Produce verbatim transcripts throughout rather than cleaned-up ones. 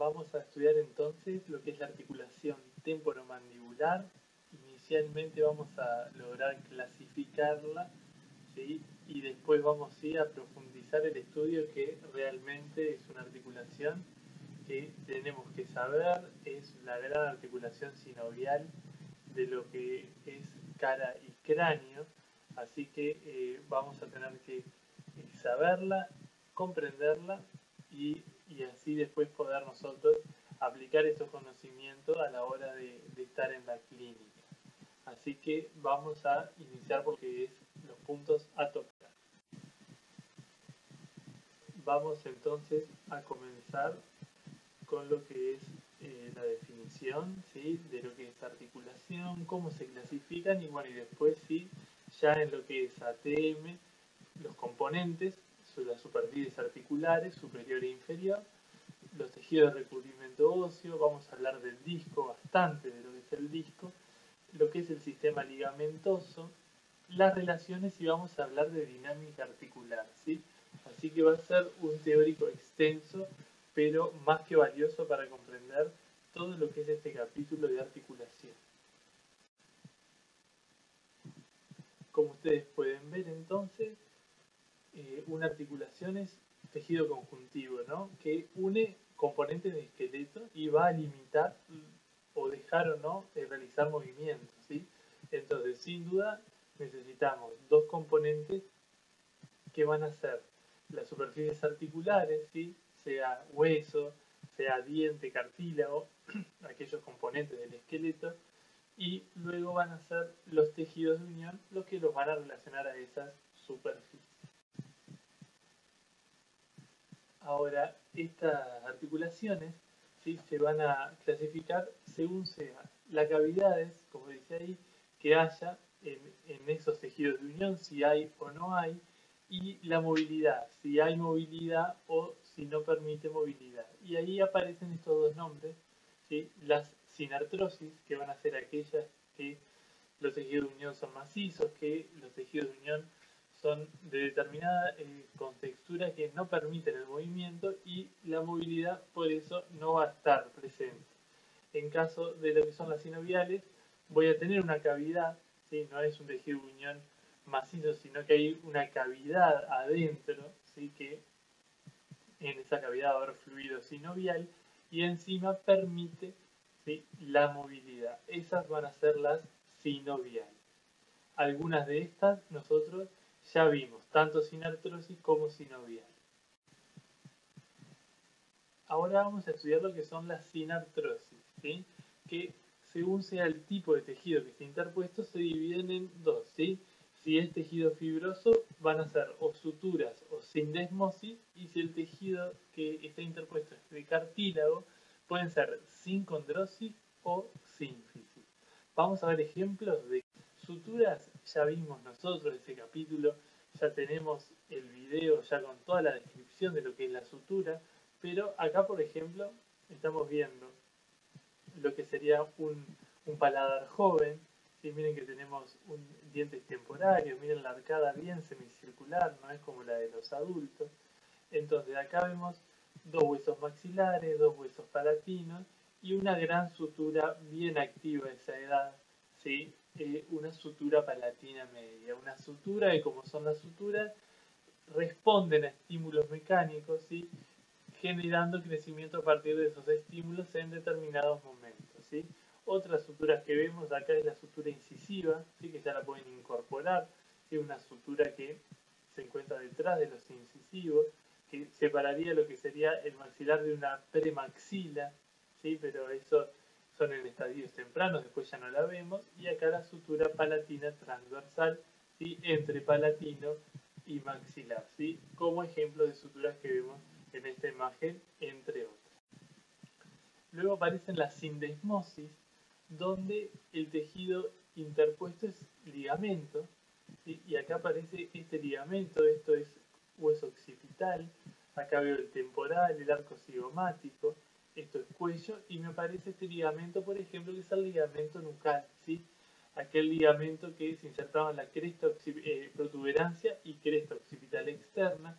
vamos a estudiar entonces lo que es la articulación temporomandibular. Inicialmente vamos a lograr clasificarla, ¿sí? Y después vamos ¿sí? a profundizar el estudio, que realmente es una articulación que tenemos que saber, es la gran articulación sinovial de lo que es cara y cráneo, así que eh, vamos a tener que eh, saberla, comprenderla y, y así después poder nosotros aplicar esos conocimientos a la hora de, de estar en la clínica. Así que vamos a iniciar por lo que es los puntos a tocar. Vamos entonces a comenzar con lo que es eh, la definición, ¿sí? De lo que es articulación, cómo se clasifican y bueno, y después sí, ya en lo que es A T M, los componentes, las superficies articulares, superior e inferior, los tejidos de recubrimiento óseo, vamos a hablar del disco, bastante de lo que es el disco, lo que es el sistema ligamentoso, las relaciones y vamos a hablar de dinámica articular, ¿sí? Así que va a ser un teórico extenso, pero más que valioso para comprender todo lo que es este capítulo de articulación. Como ustedes pueden ver entonces, eh, una articulación es tejido conjuntivo, ¿no? Que une componentes del esqueleto y va a limitar o dejar o no de realizar movimientos, ¿sí? Entonces, sin duda, necesitamos dos componentes que van a ser las superficies articulares, ¿sí? Sea hueso, sea diente, cartílago, aquellos componentes del esqueleto, y luego van a ser los tejidos de unión los que los van a relacionar a esas superficies. Ahora, estas articulaciones, ¿sí? Se van a clasificar según sea las cavidades, como dice ahí, que haya en, en esos tejidos de unión, si hay o no hay, y la movilidad, si hay movilidad o si no permite movilidad. Y ahí aparecen estos dos nombres, ¿sí? Las sinartrosis, que van a ser aquellas que los tejidos de unión son macizos, que los tejidos de unión son de determinada eh, contextura que no permiten el movimiento y la movilidad por eso no va a estar presente. En caso de lo que son las sinoviales, voy a tener una cavidad, ¿sí? No es un tejido de unión macizo, sino que hay una cavidad adentro, ¿sí? Que en esa cavidad va a haber fluido sinovial y encima permite, ¿sí? La movilidad. Esas van a ser las sinoviales. Algunas de estas nosotros ya vimos, tanto sinartrosis como sinovial. Ahora vamos a estudiar lo que son las sinartrosis, ¿sí? Que según sea el tipo de tejido que esté interpuesto, se dividen en dos, ¿sí? Si es tejido fibroso, van a ser o suturas o sindesmosis, y si el tejido que está interpuesto es de cartílago, pueden ser sincondrosis o sínfisis. Vamos a ver ejemplos de suturas. Ya vimos nosotros ese capítulo, ya tenemos el video ya con toda la descripción de lo que es la sutura, pero acá, por ejemplo, estamos viendo lo que sería un, un paladar joven, ¿sí? Miren que tenemos un dientes temporarios, miren la arcada bien semicircular, no es como la de los adultos. Entonces acá vemos dos huesos maxilares, dos huesos palatinos y una gran sutura bien activa a esa edad, ¿sí? Eh, una sutura palatina media, una sutura que, como son las suturas, responden a estímulos mecánicos, ¿sí? Generando crecimiento a partir de esos estímulos en determinados momentos, ¿sí? Otras suturas que vemos acá es la sutura incisiva, ¿sí? Que ya la pueden incorporar, ¿sí? Una sutura que se encuentra detrás de los incisivos, que separaría lo que sería el maxilar de una premaxila, ¿sí? Pero eso son en estadios tempranos, después ya no la vemos. Y acá la sutura palatina transversal, ¿sí? Entre palatino y maxilar, ¿sí? Como ejemplo de suturas que vemos en esta imagen, entre otras. Luego aparecen las sindesmosis, donde el tejido interpuesto es ligamento, ¿sí? Y acá aparece este ligamento, esto es hueso occipital, acá veo el temporal, el arco cigomático, esto es cuello, y me aparece este ligamento, por ejemplo, que es el ligamento nucal, ¿sí? Aquel ligamento que se insertaba en la cresta eh, protuberancia y cresta occipital externa,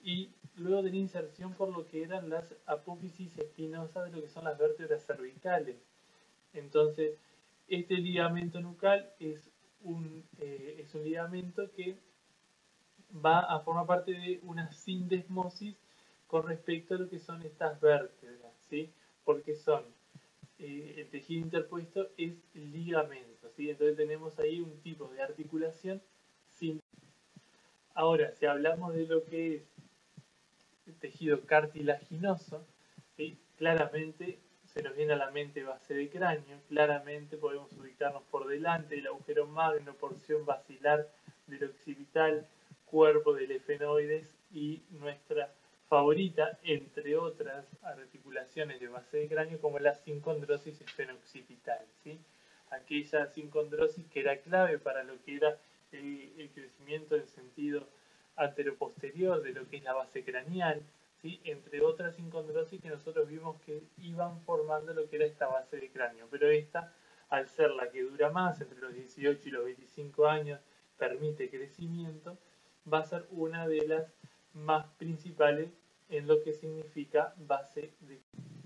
y luego de la inserción por lo que eran las apófisis espinosas de lo que son las vértebras cervicales. Entonces, este ligamento nucal es un, eh, es un ligamento que va a formar parte de una sindesmosis con respecto a lo que son estas vértebras, ¿sí? Porque son, eh, el tejido interpuesto es ligamento, ¿sí? Entonces tenemos ahí un tipo de articulación sin. Ahora, si hablamos de lo que es el tejido cartilaginoso, ¿sí? Claramente se nos viene a la mente base de cráneo, claramente podemos ubicarnos por delante del agujero magno, porción basilar del occipital, cuerpo del efenoides y nuestra favorita, entre otras articulaciones de base de cráneo, como la sincondrosis esfenoccipital, ¿sí? Aquella sincondrosis que era clave para lo que era el, el crecimiento en sentido anteroposterior de lo que es la base craneal, ¿sí? Entre otras sincondrosis que nosotros vimos que iban formando lo que era esta base de cráneo, pero esta, al ser la que dura más, entre los dieciocho y los veinticinco años, permite crecimiento, va a ser una de las más principales en lo que significa base de cráneo.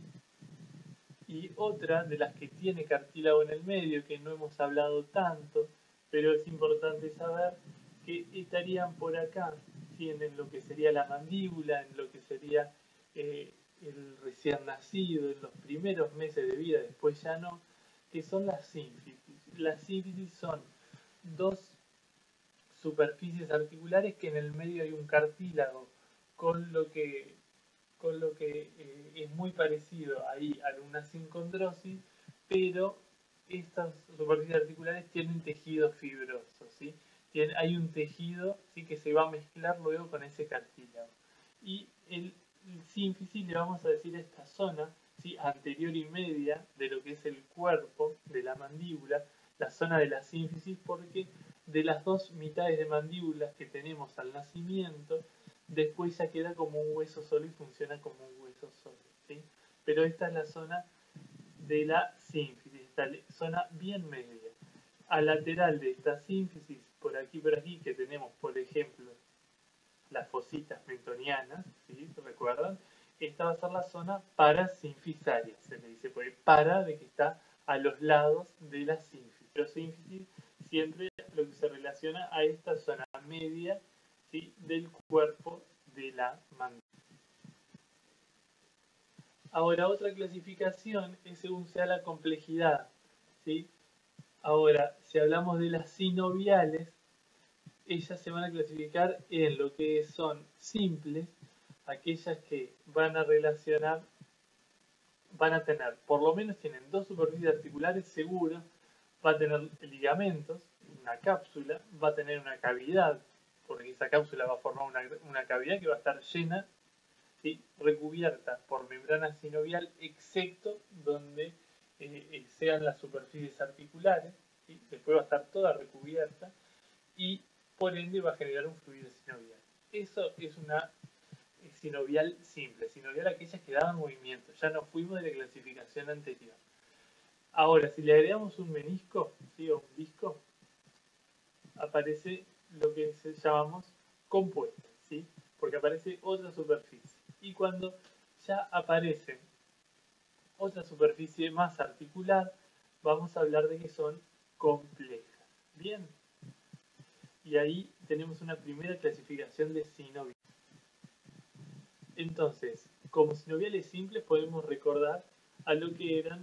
Y otra de las que tiene cartílago en el medio, que no hemos hablado tanto, pero es importante saber que estarían por acá, ¿sí? En lo que sería la mandíbula, en lo que sería eh, el recién nacido, en los primeros meses de vida, después ya no, que son las sínfisis. Las sínfisis son dos superficies articulares que en el medio hay un cartílago, con lo que, con lo que eh, es muy parecido ahí a una sincondrosis, pero estas superficies articulares tienen tejido fibroso, ¿sí? Tiene, hay un tejido, ¿sí? Que se va a mezclar luego con ese cartílago. Y el, el sínfisis le vamos a decir a esta zona, ¿sí? Anterior y media de lo que es el cuerpo de la mandíbula, la zona de la sínfisis, porque de las dos mitades de mandíbulas que tenemos al nacimiento, después ya queda como un hueso solo y funciona como un hueso solo, ¿sí? Pero esta es la zona de la sínfisis, esta zona bien media. Al lateral de esta sínfisis, por aquí por aquí, que tenemos, por ejemplo, las fositas mentonianas, ¿sí? ¿Recuerdan? Esta va a ser la zona parasinfisaria, se le dice por ahí, para de que está a los lados de la sínfisis. Pero sínfisis siempre lo que se relaciona a esta zona media, ¿sí? Del cuerpo de la mandíbula. Ahora, otra clasificación es según sea la complejidad, ¿sí? Ahora, si hablamos de las sinoviales, ellas se van a clasificar en lo que son simples, aquellas que van a relacionar, van a tener, por lo menos tienen dos superficies articulares seguras, va a tener ligamentos, una cápsula, va a tener una cavidad, porque esa cápsula va a formar una, una cavidad que va a estar llena, ¿sí? Recubierta por membrana sinovial, excepto donde eh, sean las superficies articulares, ¿sí? Después va a estar toda recubierta y por ende va a generar un fluido sinovial. Eso es una sinovial simple, sinovial aquellas que daban movimiento, ya nos fuimos de la clasificación anterior. Ahora, si le agregamos un menisco, ¿sí? O un disco, aparece lo que llamamos compuesta, ¿sí? Porque aparece otra superficie. Y cuando ya aparece otra superficie más articular, vamos a hablar de que son complejas. Bien. Y ahí tenemos una primera clasificación de sinoviales. Entonces, como sinoviales simples podemos recordar a lo que eran,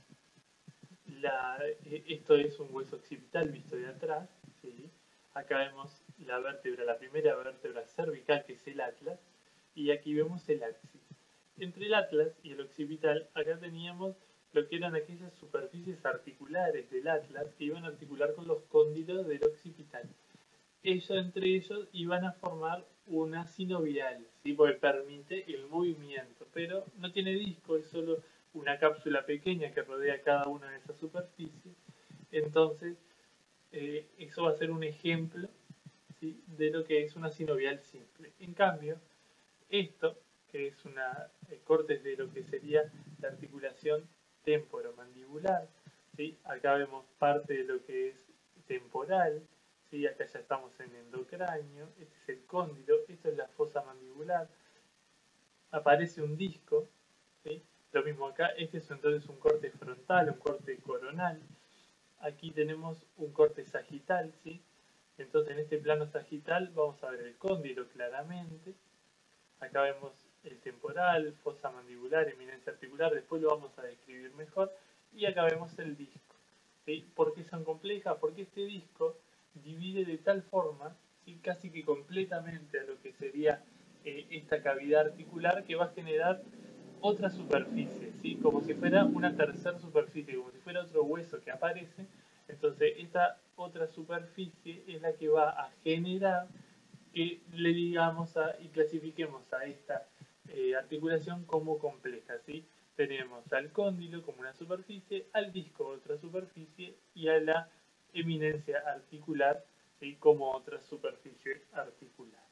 la, esto es un hueso occipital visto de atrás, ¿sí? Acá vemos la vértebra, la primera vértebra cervical, que es el atlas, y aquí vemos el axis. Entre el atlas y el occipital, acá teníamos lo que eran aquellas superficies articulares del atlas que iban a articular con los cóndilos del occipital. Ellos entre ellos iban a formar una sinovial, ¿sí? Porque permite el movimiento, pero no tiene disco, es solo una cápsula pequeña que rodea cada una de esas superficies. Entonces, eh, eso va a ser un ejemplo, ¿sí? De lo que es una sinovial simple. En cambio, esto, que es una eh, cortes de lo que sería la articulación temporomandibular, ¿sí? Acá vemos parte de lo que es temporal, ¿sí? Acá ya estamos en endocráneo, este es el cóndilo, esto es la fosa mandibular, aparece un disco, ¿sí? Lo mismo acá, este es entonces un corte frontal, un corte coronal, aquí tenemos un corte sagital, ¿sí? Entonces en este plano sagital vamos a ver el cóndilo claramente, acá vemos el temporal, fosa mandibular, eminencia articular, después lo vamos a describir mejor, y acá vemos el disco. ¿Sí? ¿Por qué son complejas? Porque este disco divide de tal forma, ¿sí? Casi que completamente a lo que sería eh, esta cavidad articular, que va a generar otra superficie, ¿sí? Como si fuera una tercera superficie, como si fuera otro hueso que aparece. Entonces esta otra superficie es la que va a generar que le digamos a, y clasifiquemos a esta eh, articulación como compleja, ¿sí? Tenemos al cóndilo como una superficie, al disco otra superficie y a la eminencia articular, ¿sí? Como otra superficie articular.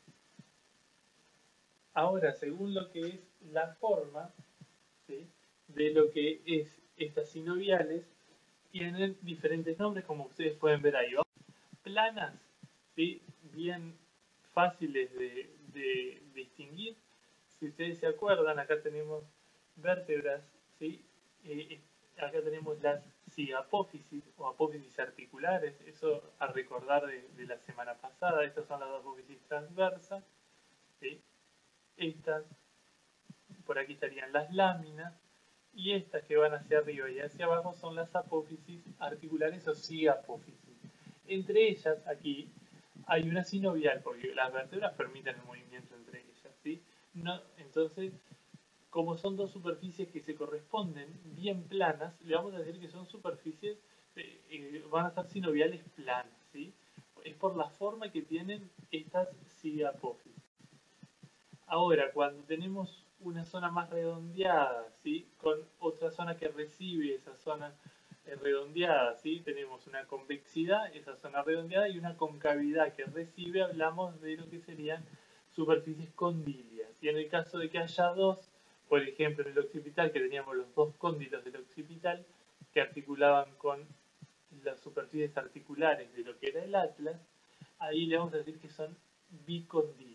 Ahora, según lo que es la forma, ¿sí? De lo que es estas sinoviales, tienen diferentes nombres, como ustedes pueden ver ahí. Planas, ¿sí? Bien fáciles de, de distinguir. Si ustedes se acuerdan, acá tenemos vértebras, ¿sí? Eh, acá tenemos las cigapófisis o apófisis articulares, eso a recordar de, de la semana pasada. Estas son las apófisis transversas, ¿sí? Estas, por aquí estarían las láminas, y estas que van hacia arriba y hacia abajo son las apófisis articulares o cigapófisis. Entre ellas, aquí, hay una sinovial, porque las vértebras permiten el movimiento entre ellas, ¿sí? No, entonces, como son dos superficies que se corresponden bien planas, le vamos a decir que son superficies, eh, eh, van a ser sinoviales planas, ¿sí? Es por la forma que tienen estas cigapófisis. Ahora, cuando tenemos una zona más redondeada, ¿sí? Con otra zona que recibe esa zona redondeada, ¿sí? Tenemos una convexidad, esa zona redondeada, y una concavidad que recibe, hablamos de lo que serían superficies condilias. Y en el caso de que haya dos, por ejemplo en el occipital, que teníamos los dos cóndilos del occipital, que articulaban con las superficies articulares de lo que era el atlas, ahí le vamos a decir que son bicondilias.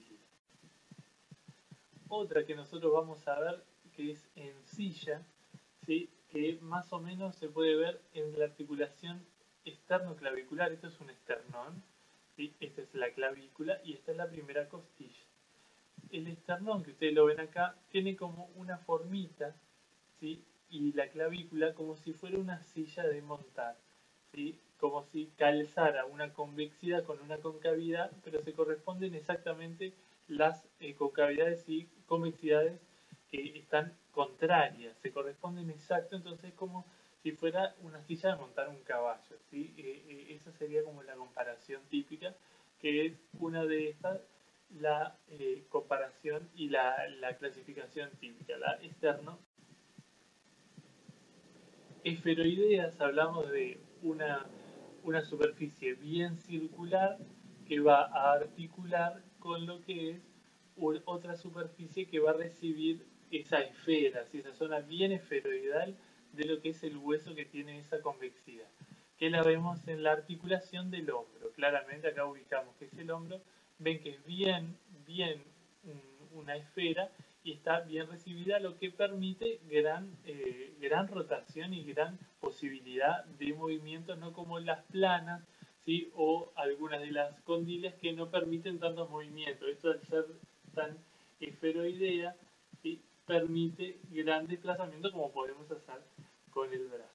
Otra que nosotros vamos a ver, que es encilla, ¿sí? Que más o menos se puede ver en la articulación esternoclavicular. Esto es un esternón, ¿sí? Esta es la clavícula y esta es la primera costilla. El esternón, que ustedes lo ven acá, tiene como una formita, ¿sí? Y la clavícula como si fuera una silla de montar, ¿sí? Como si calzara una convexidad con una concavidad, pero se corresponden exactamente las eh, concavidades y convexidades que están contrarias, se corresponden exacto, entonces es como si fuera una silla de montar un caballo, ¿sí? Eh, eh, esa sería como la comparación típica, que es una de estas, la eh, comparación y la, la clasificación típica, la externo. Esferoideas, hablamos de una, una superficie bien circular que va a articular con lo que es otra superficie que va a recibir esa esfera, ¿sí? Esa zona bien esferoidal de lo que es el hueso que tiene esa convexidad, que la vemos en la articulación del hombro. Claramente acá ubicamos que es el hombro, ven que es bien, bien un, una esfera y está bien recibida, lo que permite gran, eh, gran rotación y gran posibilidad de movimiento, no como las planas, ¿sí? O algunas de las condilias que no permiten tantos movimientos. Esto al ser tan esferoidea, ¿sí? Permite gran desplazamiento como podemos hacer con el brazo.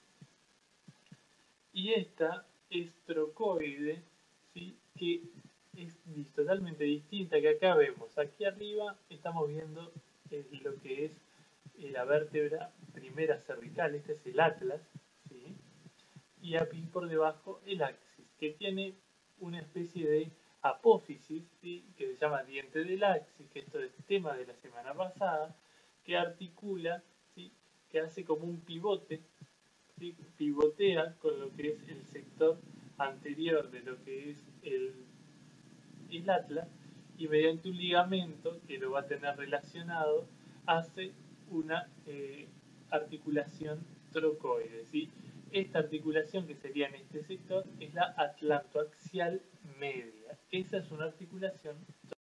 Y esta es trocoide, ¿sí? Que es totalmente distinta, que acá vemos. Aquí arriba estamos viendo eh, lo que es eh, la vértebra primera cervical, este es el atlas, ¿sí? Y aquí por debajo el axis, que tiene una especie de apófisis, ¿sí? Que se llama diente del axis, que esto es tema de la semana pasada, que articula, ¿sí? Que hace como un pivote, ¿sí? Pivotea con lo que es el sector anterior de lo que es el, el atlas, y mediante un ligamento que lo va a tener relacionado, hace una eh, articulación trocoide, ¿sí? esta articulación que sería en este sector es la atlantoaxial media. Esa es una articulación.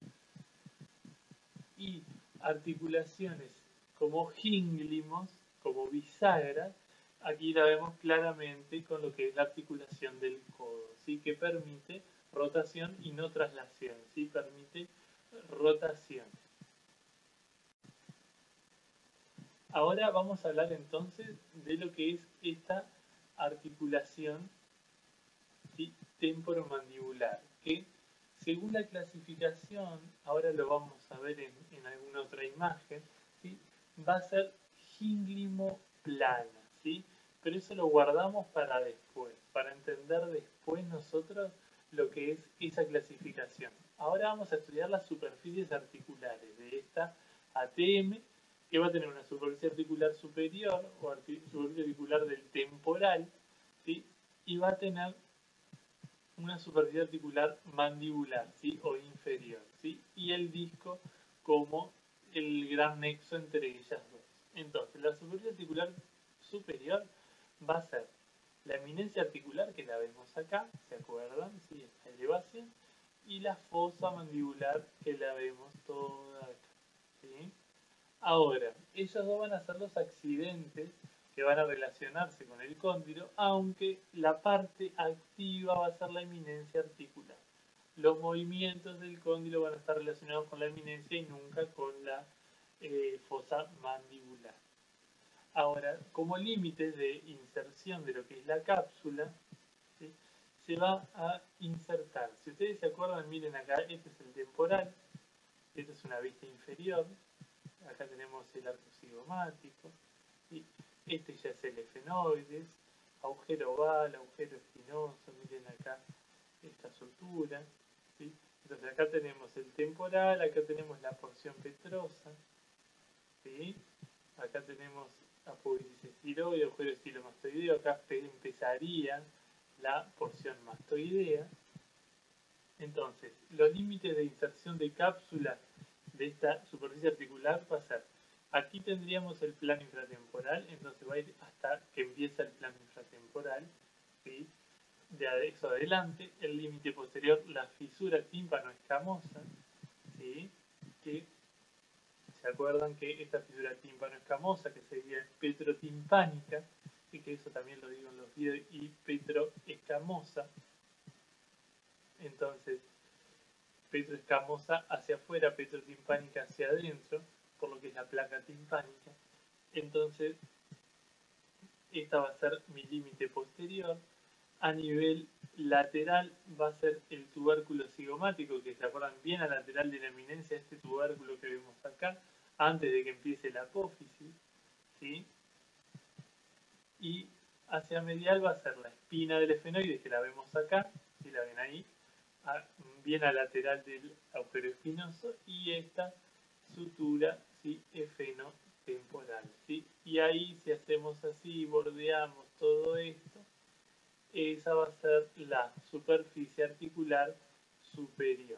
Y articulaciones como gínglimos, como bisagras, aquí la vemos claramente con lo que es la articulación del codo, ¿sí? Que permite rotación y no traslación, ¿sí? Permite rotación. Ahora vamos a hablar entonces de lo que es esta articulación, ¿sí? Temporomandibular, que según la clasificación, ahora lo vamos a ver en, en alguna otra imagen, ¿sí? Va a ser gínglimo-plana, ¿sí? Pero eso lo guardamos para después, para entender después nosotros lo que es esa clasificación. Ahora vamos a estudiar las superficies articulares de esta A T M, que va a tener una superficie articular superior o arti superficie articular del temporal, ¿sí? Y va a tener una superficie articular mandibular, ¿sí? O inferior, ¿sí? Y el disco como el gran nexo entre ellas dos. Entonces, la superficie articular superior va a ser la eminencia articular, que la vemos acá, ¿se acuerdan? ¿Sí? Esta elevación. Y la fosa mandibular, que la vemos toda acá, ¿sí? Ahora, ellos dos van a ser los accidentes que van a relacionarse con el cóndilo, aunque la parte activa va a ser la eminencia articular. Los movimientos del cóndilo van a estar relacionados con la eminencia y nunca con la eh, fosa mandibular. Ahora, como límites de inserción de lo que es la cápsula, ¿sí? Se va a insertar. Si ustedes se acuerdan, miren acá, este es el temporal, esta es una vista inferior, acá tenemos el arco cigomático, ¿sí? Este ya es el efenoides, agujero oval, agujero espinoso, miren acá esta sutura, ¿sí? Entonces acá tenemos el temporal, acá tenemos la porción petrosa, ¿sí? Acá tenemos apófisis estiloide, agujero estilomastoideo, acá empezaría la porción mastoidea. Entonces, los límites de inserción de cápsula de esta superficie articular va a ser, aquí tendríamos el plano infratemporal, entonces va a ir hasta que empieza el plano infratemporal, ¿sí? De eso adelante, el límite posterior, la fisura tímpano-escamosa, ¿sí? Que se acuerdan que esta fisura tímpano-escamosa, que sería petrotimpánica, y que eso también lo digo en los videos, y petroescamosa, entonces petroescamosa hacia afuera, petrotimpánica hacia adentro, por lo que es la placa timpánica. Entonces, esta va a ser mi límite posterior. A nivel lateral va a ser el tubérculo cigomático, que se acuerdan bien a lateral de la eminencia, este tubérculo que vemos acá, antes de que empiece la apófisis, ¿sí? Y hacia medial va a ser la espina del efenoide, que la vemos acá, si la ven ahí, a, bien a lateral del agujero espinoso, y esta sutura, ¿sí? Efenotemporal, ¿sí? Y ahí, si hacemos así, bordeamos todo esto, esa va a ser la superficie articular superior.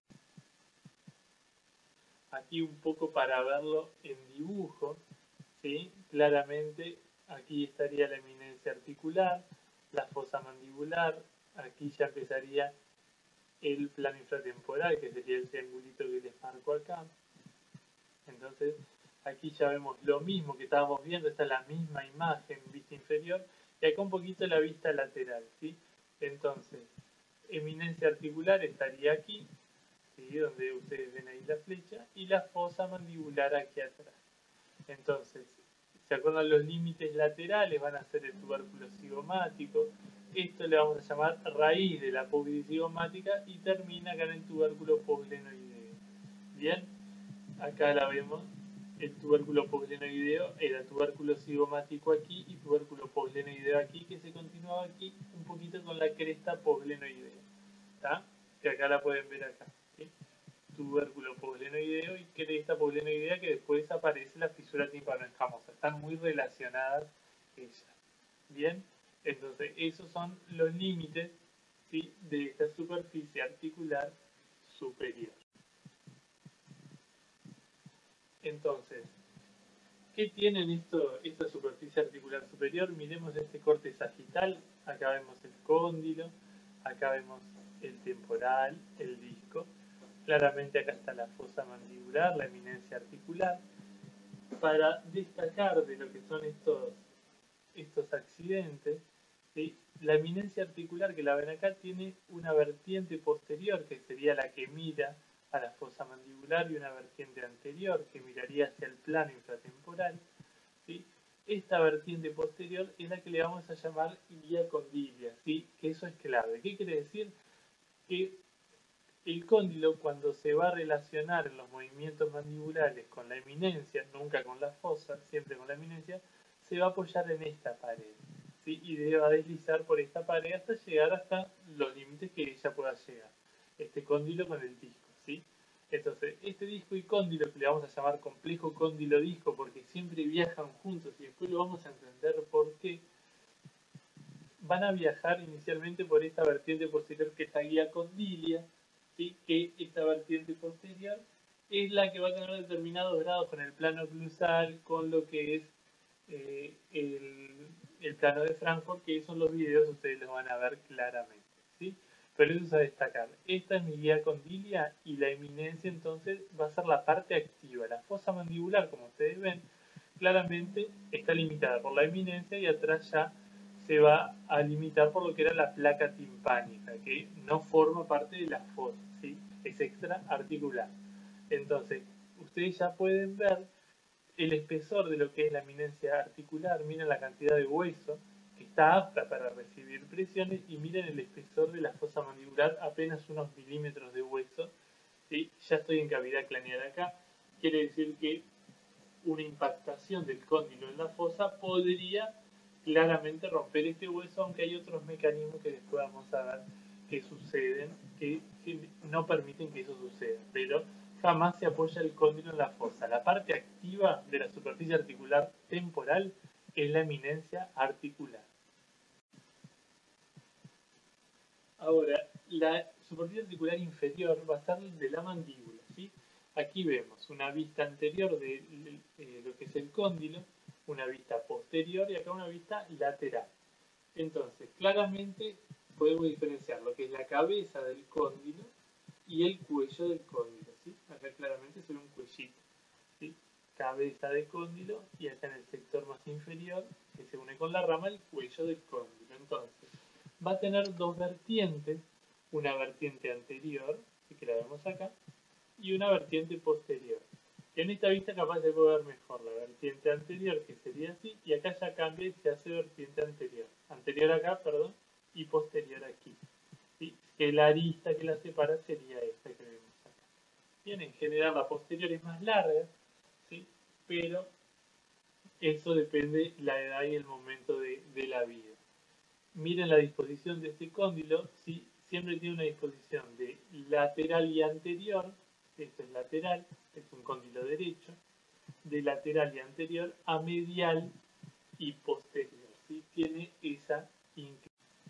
Aquí un poco para verlo en dibujo, ¿sí? Claramente aquí estaría la eminencia articular, la fosa mandibular, aquí ya empezaría el plano infratemporal, que sería el triangulito que les marco acá. Entonces, aquí ya vemos lo mismo que estábamos viendo, esta es la misma imagen, vista inferior, y acá un poquito la vista lateral, ¿sí? Entonces, eminencia articular estaría aquí, ¿sí? Donde ustedes ven ahí la flecha, y la fosa mandibular aquí atrás. Entonces, ¿se acuerdan los límites laterales? Van a ser el tubérculo cigomático. Esto le vamos a llamar raíz de la apófisis cigomática y termina acá en el tubérculo posglenoideo. Bien, acá la vemos, el tubérculo posglenoideo, era tubérculo cigomático aquí y tubérculo posglenoideo aquí, que se continuaba aquí un poquito con la cresta posglenoideo, ¿está? Que acá la pueden ver acá, ¿sí? Tubérculo posglenoideo y cresta posglenoidea, que después aparece la fisura tímpano-escamosa. Están muy relacionadas ellas. Bien, entonces esos son los límites, ¿sí? De esta superficie articular superior. Entonces, ¿qué tienen esto, esta superficie articular superior? Miremos este corte sagital, acá vemos el cóndilo, acá vemos el temporal, el disco, claramente acá está la fosa mandibular, la eminencia articular. Para destacar de lo que son estos, estos accidentes, ¿sí? La eminencia articular que la ven acá tiene una vertiente posterior que sería la que mira a la fosa mandibular y una vertiente anterior que miraría hacia el plano infratemporal, ¿sí? Esta vertiente posterior es la que le vamos a llamar ilía condilia, ¿sí? Que eso es clave. ¿Qué quiere decir? Que el cóndilo, cuando se va a relacionar en los movimientos mandibulares con la eminencia, nunca con la fosa, siempre con la eminencia, se va a apoyar en esta pared, ¿sí? Y va a deslizar por esta pared hasta llegar hasta los límites que ella pueda llegar. Este cóndilo con el disco, ¿sí? Entonces, este disco y cóndilo, que le vamos a llamar complejo cóndilo-disco, porque siempre viajan juntos, y después lo vamos a entender por qué, van a viajar inicialmente por esta vertiente posterior que es la guía condilia, ¿sí? Que esta vertiente posterior es la que va a tener determinados grados con el plano oclusal, con lo que es eh, el, el plano de Frankfurt, que son los videos, ustedes los van a ver claramente, ¿sí? Pero eso es a destacar. Esta es mi guía condilia y la eminencia entonces va a ser la parte activa. La fosa mandibular, como ustedes ven, claramente está limitada por la eminencia y atrás ya se va a limitar por lo que era la placa timpánica, que no forma parte de la fosa, ¿sí? Es extra articular. Entonces, ustedes ya pueden ver el espesor de lo que es la eminencia articular, miren la cantidad de hueso que está apta para recibir presiones y miren el espesor de la fosa mandibular, apenas unos milímetros de hueso, ¿sí? Ya estoy en cavidad craneal acá, quiere decir que una impactación del cóndilo en la fosa podría claramente romper este hueso, aunque hay otros mecanismos que después vamos a ver que suceden, que, que no permiten que eso suceda, pero jamás se apoya el cóndilo en la fosa. La parte activa de la superficie articular temporal es la eminencia articular. Ahora, la superficie articular inferior va a estar de la mandíbula, ¿sí? Aquí vemos una vista anterior de, de, de lo que es el cóndilo, una vista posterior y acá una vista lateral. Entonces, claramente podemos diferenciar lo que es la cabeza del cóndilo y el cuello del cóndilo, ¿sí? Acá claramente se ve un cuellito, ¿sí? Cabeza de cóndilo y acá en el sector más inferior, que se une con la rama, el cuello del cóndilo. Entonces, va a tener dos vertientes, una vertiente anterior, que la vemos acá, y una vertiente posterior. En esta vista capaz se puede ver mejor la vertiente anterior, que sería así, y acá ya cambia y se hace vertiente anterior. Anterior acá, perdón, y posterior aquí. ¿Sí? Que la arista que la separa sería esta que vemos acá. Bien, en general la posterior es más larga, ¿sí? Pero eso depende de la edad y el momento de, de la vida. Miren la disposición de este cóndilo, ¿sí? Siempre tiene una disposición de lateral y anterior, esto es lateral, es un cóndilo derecho, de lateral y anterior a medial y posterior, ¿sí? Tiene esa inclinación.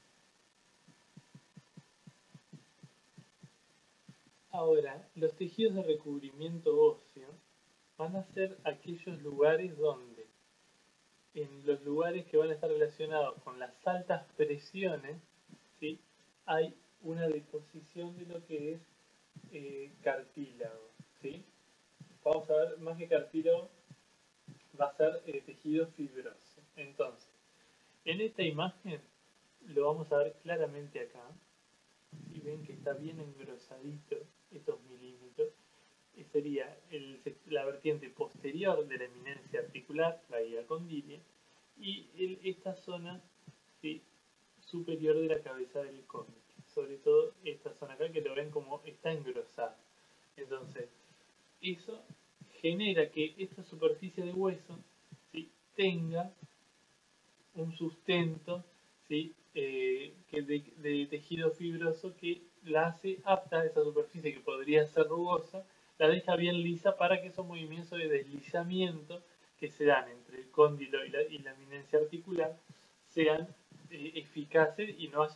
Ahora, los tejidos de recubrimiento óseo van a ser aquellos lugares donde, en los lugares que van a estar relacionados con las altas presiones, ¿sí? Hay una deposición de lo que es eh, cartílago, ¿sí? Vamos a ver, más que cartílago, va a ser eh, tejido fibroso. Entonces, en esta imagen lo vamos a ver claramente acá. Si ven que está bien engrosadito estos milímetros, eh, sería el, la vertiente posterior de la eminencia articular, la guía condilia, y el, esta zona, ¿sí? Superior de la cabeza del cóndilo. Sobre todo esta zona acá que lo ven como está engrosada. Entonces, eso genera que esta superficie de hueso, ¿sí? Tenga un sustento, ¿sí? eh, que de, de tejido fibroso que la hace apta a esa superficie que podría ser rugosa, la deja bien lisa para que esos movimientos de deslizamiento que se dan entre el cóndilo y la, y la eminencia articular sean eh, eficaces y no haya ningún problema en lo que es a nivel estructural. Esto,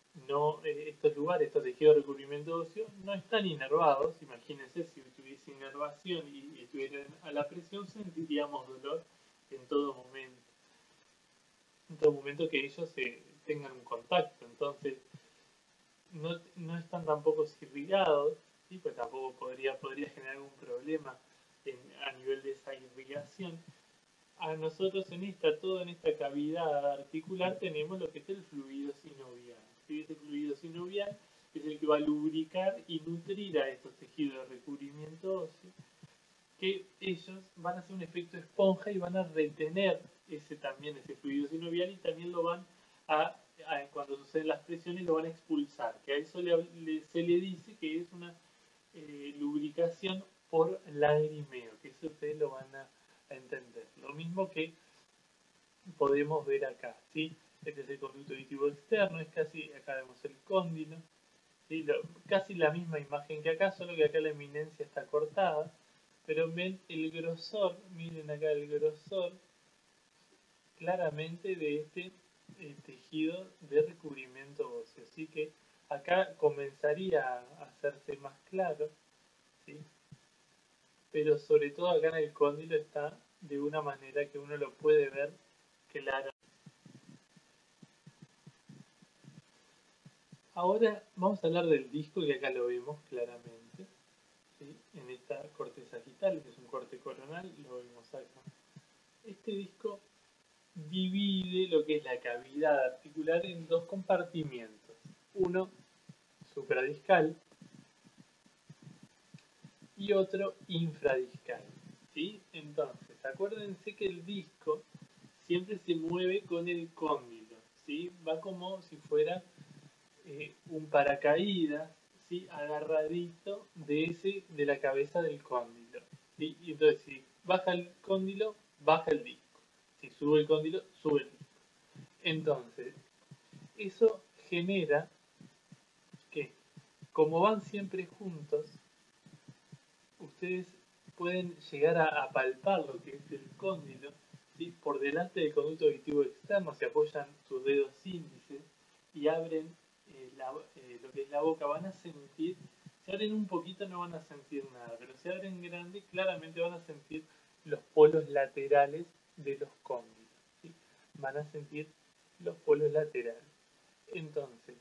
no, eh, estos lugares, estos tejidos de recubrimiento óseo, no están inervados. Imagínense si tuviese inervación y, y estuvieran a la presión, sentiríamos dolor en todo momento. En todo momento que ellos se tengan un contacto. Entonces, no, no están tampoco irrigados, ¿sí? Pues tampoco podría, podría generar algún problema en, a nivel de esa irrigación. A nosotros en esta, todo en esta cavidad articular tenemos lo que es el fluido sinovial. ¿Sí? Ese fluido sinovial es el que va a lubricar y nutrir a estos tejidos de recubrimiento óseo, que ellos van a hacer un efecto esponja y van a retener ese también ese fluido sinovial y también lo van a, a cuando suceden las presiones lo van a expulsar, que a eso le, le, se le dice que es una eh, lubricación por lagrimeo, que eso ustedes lo van a, a entender. Lo mismo que podemos ver acá, ¿sí? Este es el conducto auditivo externo, es casi, acá vemos el cóndilo, ¿sí? Lo, casi la misma imagen que acá, solo que acá la eminencia está cortada, pero ven el grosor, miren acá el grosor claramente de este eh, tejido de recubrimiento óseo, así que acá comenzaría a hacerse más claro, ¿sí? Pero sobre todo acá en el cóndilo está de una manera que uno lo puede ver claro. Ahora vamos a hablar del disco, que acá lo vemos claramente, ¿sí? En esta corte sagital, que es un corte coronal, lo vemos acá. Este disco divide lo que es la cavidad articular en dos compartimientos. Uno supradiscal y otro infradiscal, ¿sí? Entonces, acuérdense que el disco siempre se mueve con el cóndilo, ¿sí? Va como si fuera eh, un paracaídas, ¿sí? Agarradito de, ese, de la cabeza del cóndilo, ¿sí? Y entonces, si baja el cóndilo, baja el disco. Si sube el cóndilo, sube el disco. Entonces, eso genera que, como van siempre juntos, ustedes pueden llegar a, a palpar lo que es el cóndilo, ¿sí? Por delante del conducto auditivo externo, se apoyan sus dedos índices y abren eh, la, eh, lo que es la boca. Van a sentir, si abren un poquito no van a sentir nada, pero si abren grande, claramente van a sentir los polos laterales de los cóndilos, ¿sí? Van a sentir los polos laterales. Entonces,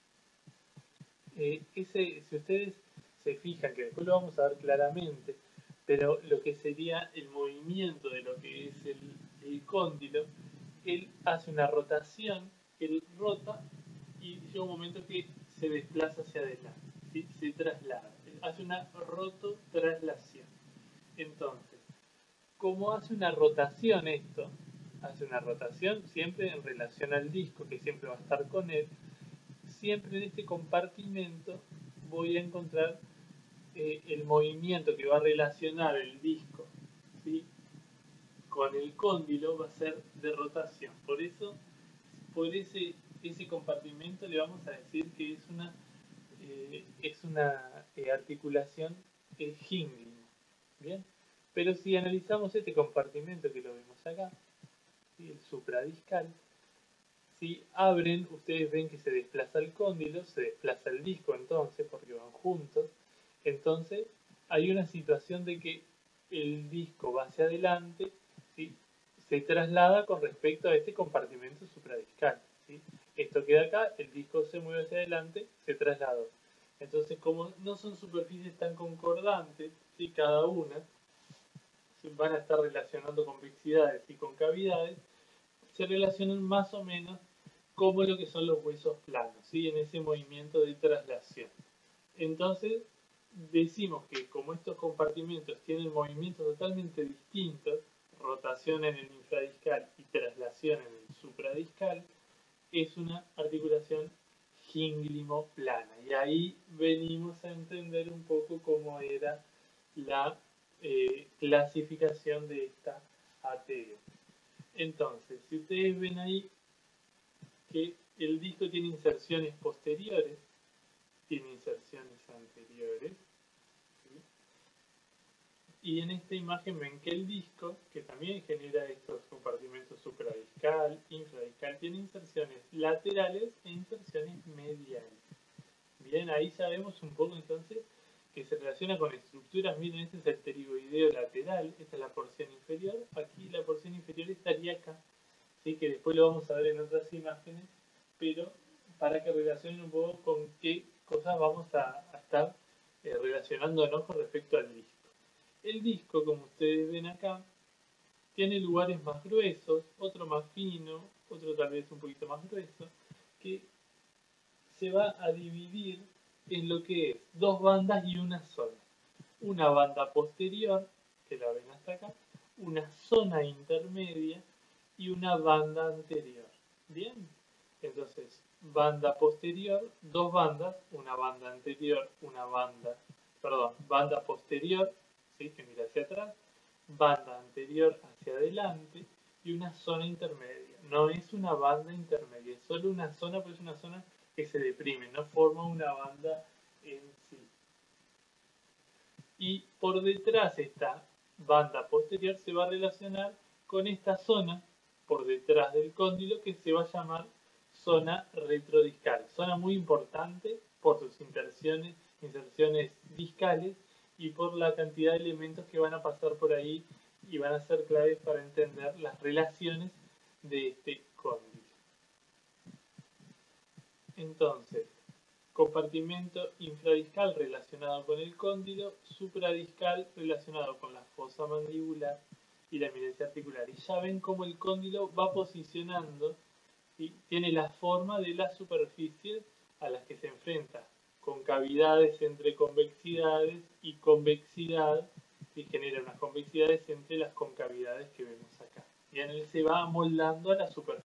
eh, ese, si ustedes se fijan, que después lo vamos a ver claramente, pero lo que sería el movimiento de lo que es el, el cóndilo, él hace una rotación, él rota y llega un momento que se desplaza hacia adelante, ¿sí? Se traslada, hace una rototraslación. Entonces, ¿cómo hace una rotación esto? Hace una rotación siempre en relación al disco, que siempre va a estar con él. Siempre en este compartimento voy a encontrar eh, el movimiento que va a relacionar el disco, ¿sí? Con el cóndilo, va a ser de rotación. Por eso, por ese, ese compartimento le vamos a decir que es una, eh, es una eh, articulación eh, Hingley. ¿Bien? Pero si analizamos este compartimento que lo vemos acá, ¿sí? El supradiscal, si abren, ustedes ven que se desplaza el cóndilo, se desplaza el disco entonces, porque van juntos. Entonces, hay una situación de que el disco va hacia adelante, ¿sí? Se traslada con respecto a este compartimento supradiscal, ¿sí? Esto queda acá, el disco se mueve hacia adelante, se trasladó. Entonces, como no son superficies tan concordantes, ¿sí? Cada una, van a estar relacionando convexidades y concavidades, se relacionan más o menos como lo que son los huesos planos, ¿sí? En ese movimiento de traslación. Entonces, decimos que como estos compartimentos tienen movimientos totalmente distintos, rotación en el infradiscal y traslación en el supradiscal, es una articulación gínglimo-plana. Y ahí venimos a entender un poco cómo era la eh, clasificación de esta A T E. Entonces, si ustedes ven ahí que el disco tiene inserciones posteriores, tiene inserciones anteriores, ¿sí? Y en esta imagen ven que el disco, que también genera estos compartimentos supradiscal, infradiscal, tiene inserciones laterales e inserciones mediales. Bien, ahí ya vemos un poco entonces que se relaciona con estructuras. Miren, este es el pterigoideo lateral, esta es la porción inferior, aquí la porción inferior estaría acá, ¿sí? Que después lo vamos a ver en otras imágenes, pero para que relacionen un poco con qué cosas vamos a, a estar eh, relacionándonos con respecto al disco. El disco, como ustedes ven acá, tiene lugares más gruesos, otro más fino, otro tal vez un poquito más grueso, que se va a dividir en lo que es dos bandas y una zona. Una banda posterior, que la ven hasta acá, una zona intermedia y una banda anterior. Bien, entonces, banda posterior, dos bandas, una banda anterior, una banda, perdón, banda posterior, ¿sí? Que mira hacia atrás, banda anterior hacia adelante y una zona intermedia. No es una banda intermedia, es solo una zona, pero es una zona que se deprime, no forma una banda en sí. Y por detrás esta banda posterior se va a relacionar con esta zona por detrás del cóndilo que se va a llamar zona retrodiscal. Zona muy importante por sus inserciones, inserciones discales y por la cantidad de elementos que van a pasar por ahí y van a ser claves para entender las relaciones de este cóndilo. Entonces, compartimento infradiscal relacionado con el cóndilo, supradiscal relacionado con la fosa mandibular y la eminencia articular. Y ya ven cómo el cóndilo va posicionando, ¿sí? Tiene la forma de las superficies a las que se enfrenta, con cavidades entre convexidades y convexidad, y genera unas convexidades entre las concavidades que vemos acá. Y en él se va amoldando a la superficie.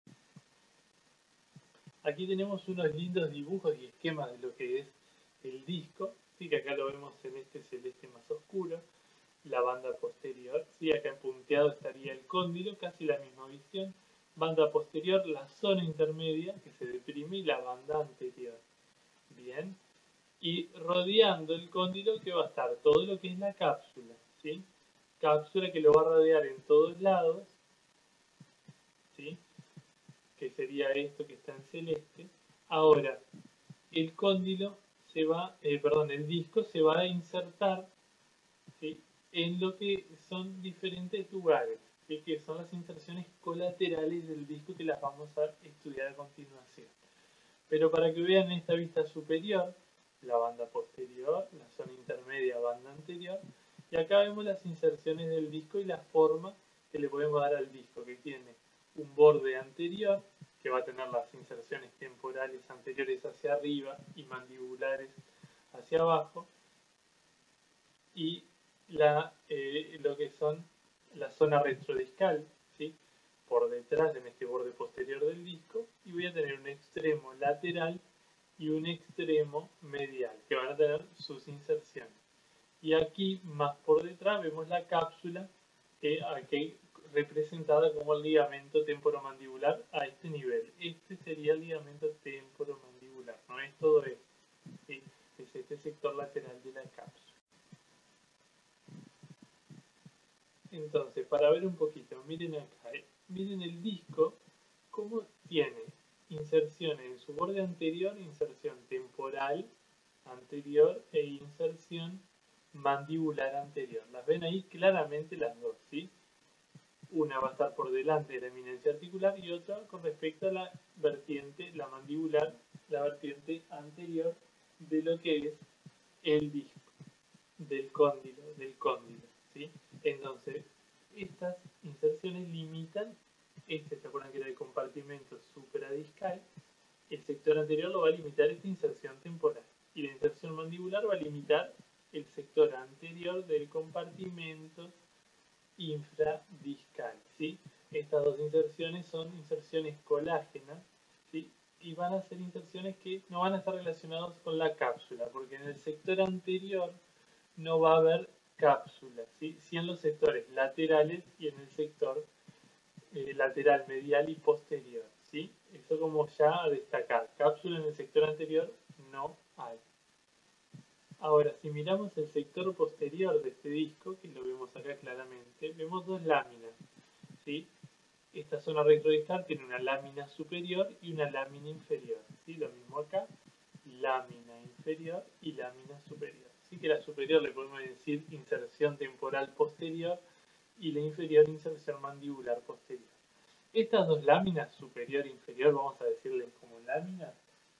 Aquí tenemos unos lindos dibujos y esquemas de lo que es el disco, ¿sí? Que acá lo vemos en este celeste más oscuro, la banda posterior, ¿sí? Acá en punteado estaría el cóndilo, casi la misma visión, banda posterior, la zona intermedia que se deprime y la banda anterior. Bien, y rodeando el cóndilo que va a estar todo lo que es la cápsula, ¿sí? Cápsula que lo va a rodear en todos lados, ¿sí? Que sería esto que está en celeste. Ahora, el cóndilo se va, eh, perdón, el disco se va a insertar, ¿sí? En lo que son diferentes lugares, ¿sí? Que son las inserciones colaterales del disco que las vamos a estudiar a continuación. Pero para que vean esta vista superior, la banda posterior, la zona intermedia, banda anterior, y acá vemos las inserciones del disco y la forma que le podemos dar al disco, que tiene un borde anterior, que va a tener las inserciones temporales anteriores hacia arriba y mandibulares hacia abajo, y la, eh, lo que son la zona retrodiscal, ¿sí? Por detrás en este borde posterior del disco, y voy a tener un extremo lateral y un extremo medial, que van a tener sus inserciones. Y aquí, más por detrás, vemos la cápsula, que aquí representada como el ligamento temporomandibular a este nivel. Este sería el ligamento temporomandibular, no es todo esto, ¿sí? Es este sector lateral de la cápsula. Entonces, para ver un poquito, miren acá, ¿eh? Miren el disco, cómo tiene inserciones en su borde anterior, inserción temporal anterior e inserción mandibular anterior. Las ven ahí claramente las dos, ¿sí? Una va a estar por delante de la eminencia articular y otra con respecto a la vertiente, la mandibular, la vertiente anterior de lo que es el disco, del cóndilo, del cóndilo, ¿sí? Entonces, estas inserciones limitan, este, ¿se acuerdan que era el compartimento supradiscal? El sector anterior lo va a limitar esta inserción temporal y la inserción mandibular va a limitar el sector anterior del compartimento infradiscal, ¿sí? Estas dos inserciones son inserciones colágenas, ¿sí? Y van a ser inserciones que no van a estar relacionadas con la cápsula, porque en el sector anterior no va a haber cápsula, ¿sí? Sí en los sectores laterales y en el sector eh, lateral, medial y posterior, ¿sí? Eso como ya a destacar. Cápsula en el sector anterior no hay. Ahora, si miramos el sector posterior de este disco, que lo vemos acá claramente, vemos dos láminas, ¿sí? Esta zona retrodiscal tiene una lámina superior y una lámina inferior, ¿sí? Lo mismo acá, lámina inferior y lámina superior. Así que la superior le podemos decir inserción temporal posterior y la inferior inserción mandibular posterior. Estas dos láminas, superior e inferior, vamos a decirles como láminas,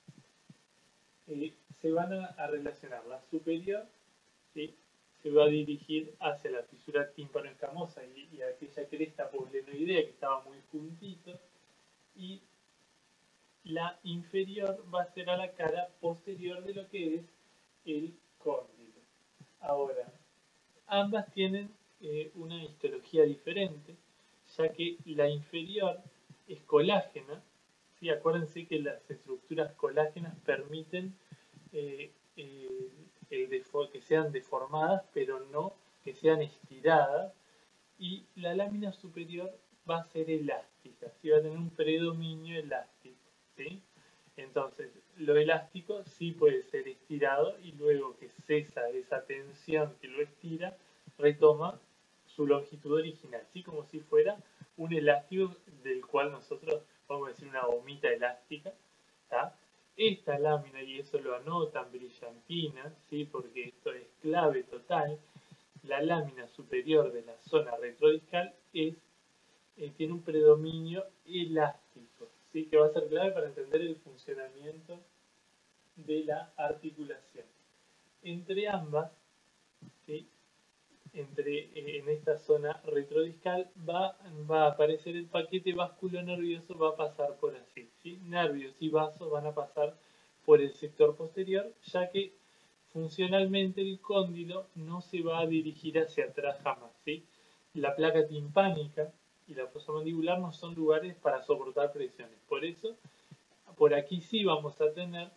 eh, se van a, a relacionar. La superior, ¿sí?, se va a dirigir hacia la fisura tímpano-escamosa y, y aquella cresta poblenoidea que estaba muy juntito, y la inferior va a ser a la cara posterior de lo que es el cóndilo. Ahora, ambas tienen eh, una histología diferente, ya que la inferior es colágena. ¿Sí? Acuérdense que las estructuras colágenas permiten eh, eh, el que sean deformadas, pero no que sean estiradas, y la lámina superior va a ser elástica, ¿sí? Va a tener un predominio elástico, ¿sí? Entonces, lo elástico sí puede ser estirado y luego que cesa esa tensión que lo estira, retoma su longitud original, ¿sí? Como si fuera un elástico del cual nosotros vamos a decir una gomita elástica, ¿tá? Esta lámina, y eso lo anotan brillantina, ¿sí?, porque esto es clave total, la lámina superior de la zona retrodiscal es, eh, tiene un predominio elástico, ¿sí?, que va a ser clave para entender el funcionamiento de la articulación. Entre ambas, ¿sí?, entre, eh, en esta zona retrodiscal va, va a aparecer el paquete vasculonervioso, va a pasar por así, ¿sí? Nervios y vasos van a pasar por el sector posterior, ya que funcionalmente el cóndilo no se va a dirigir hacia atrás jamás, ¿sí? La placa timpánica y la fosa mandibular no son lugares para soportar presiones, por eso por aquí sí vamos a tener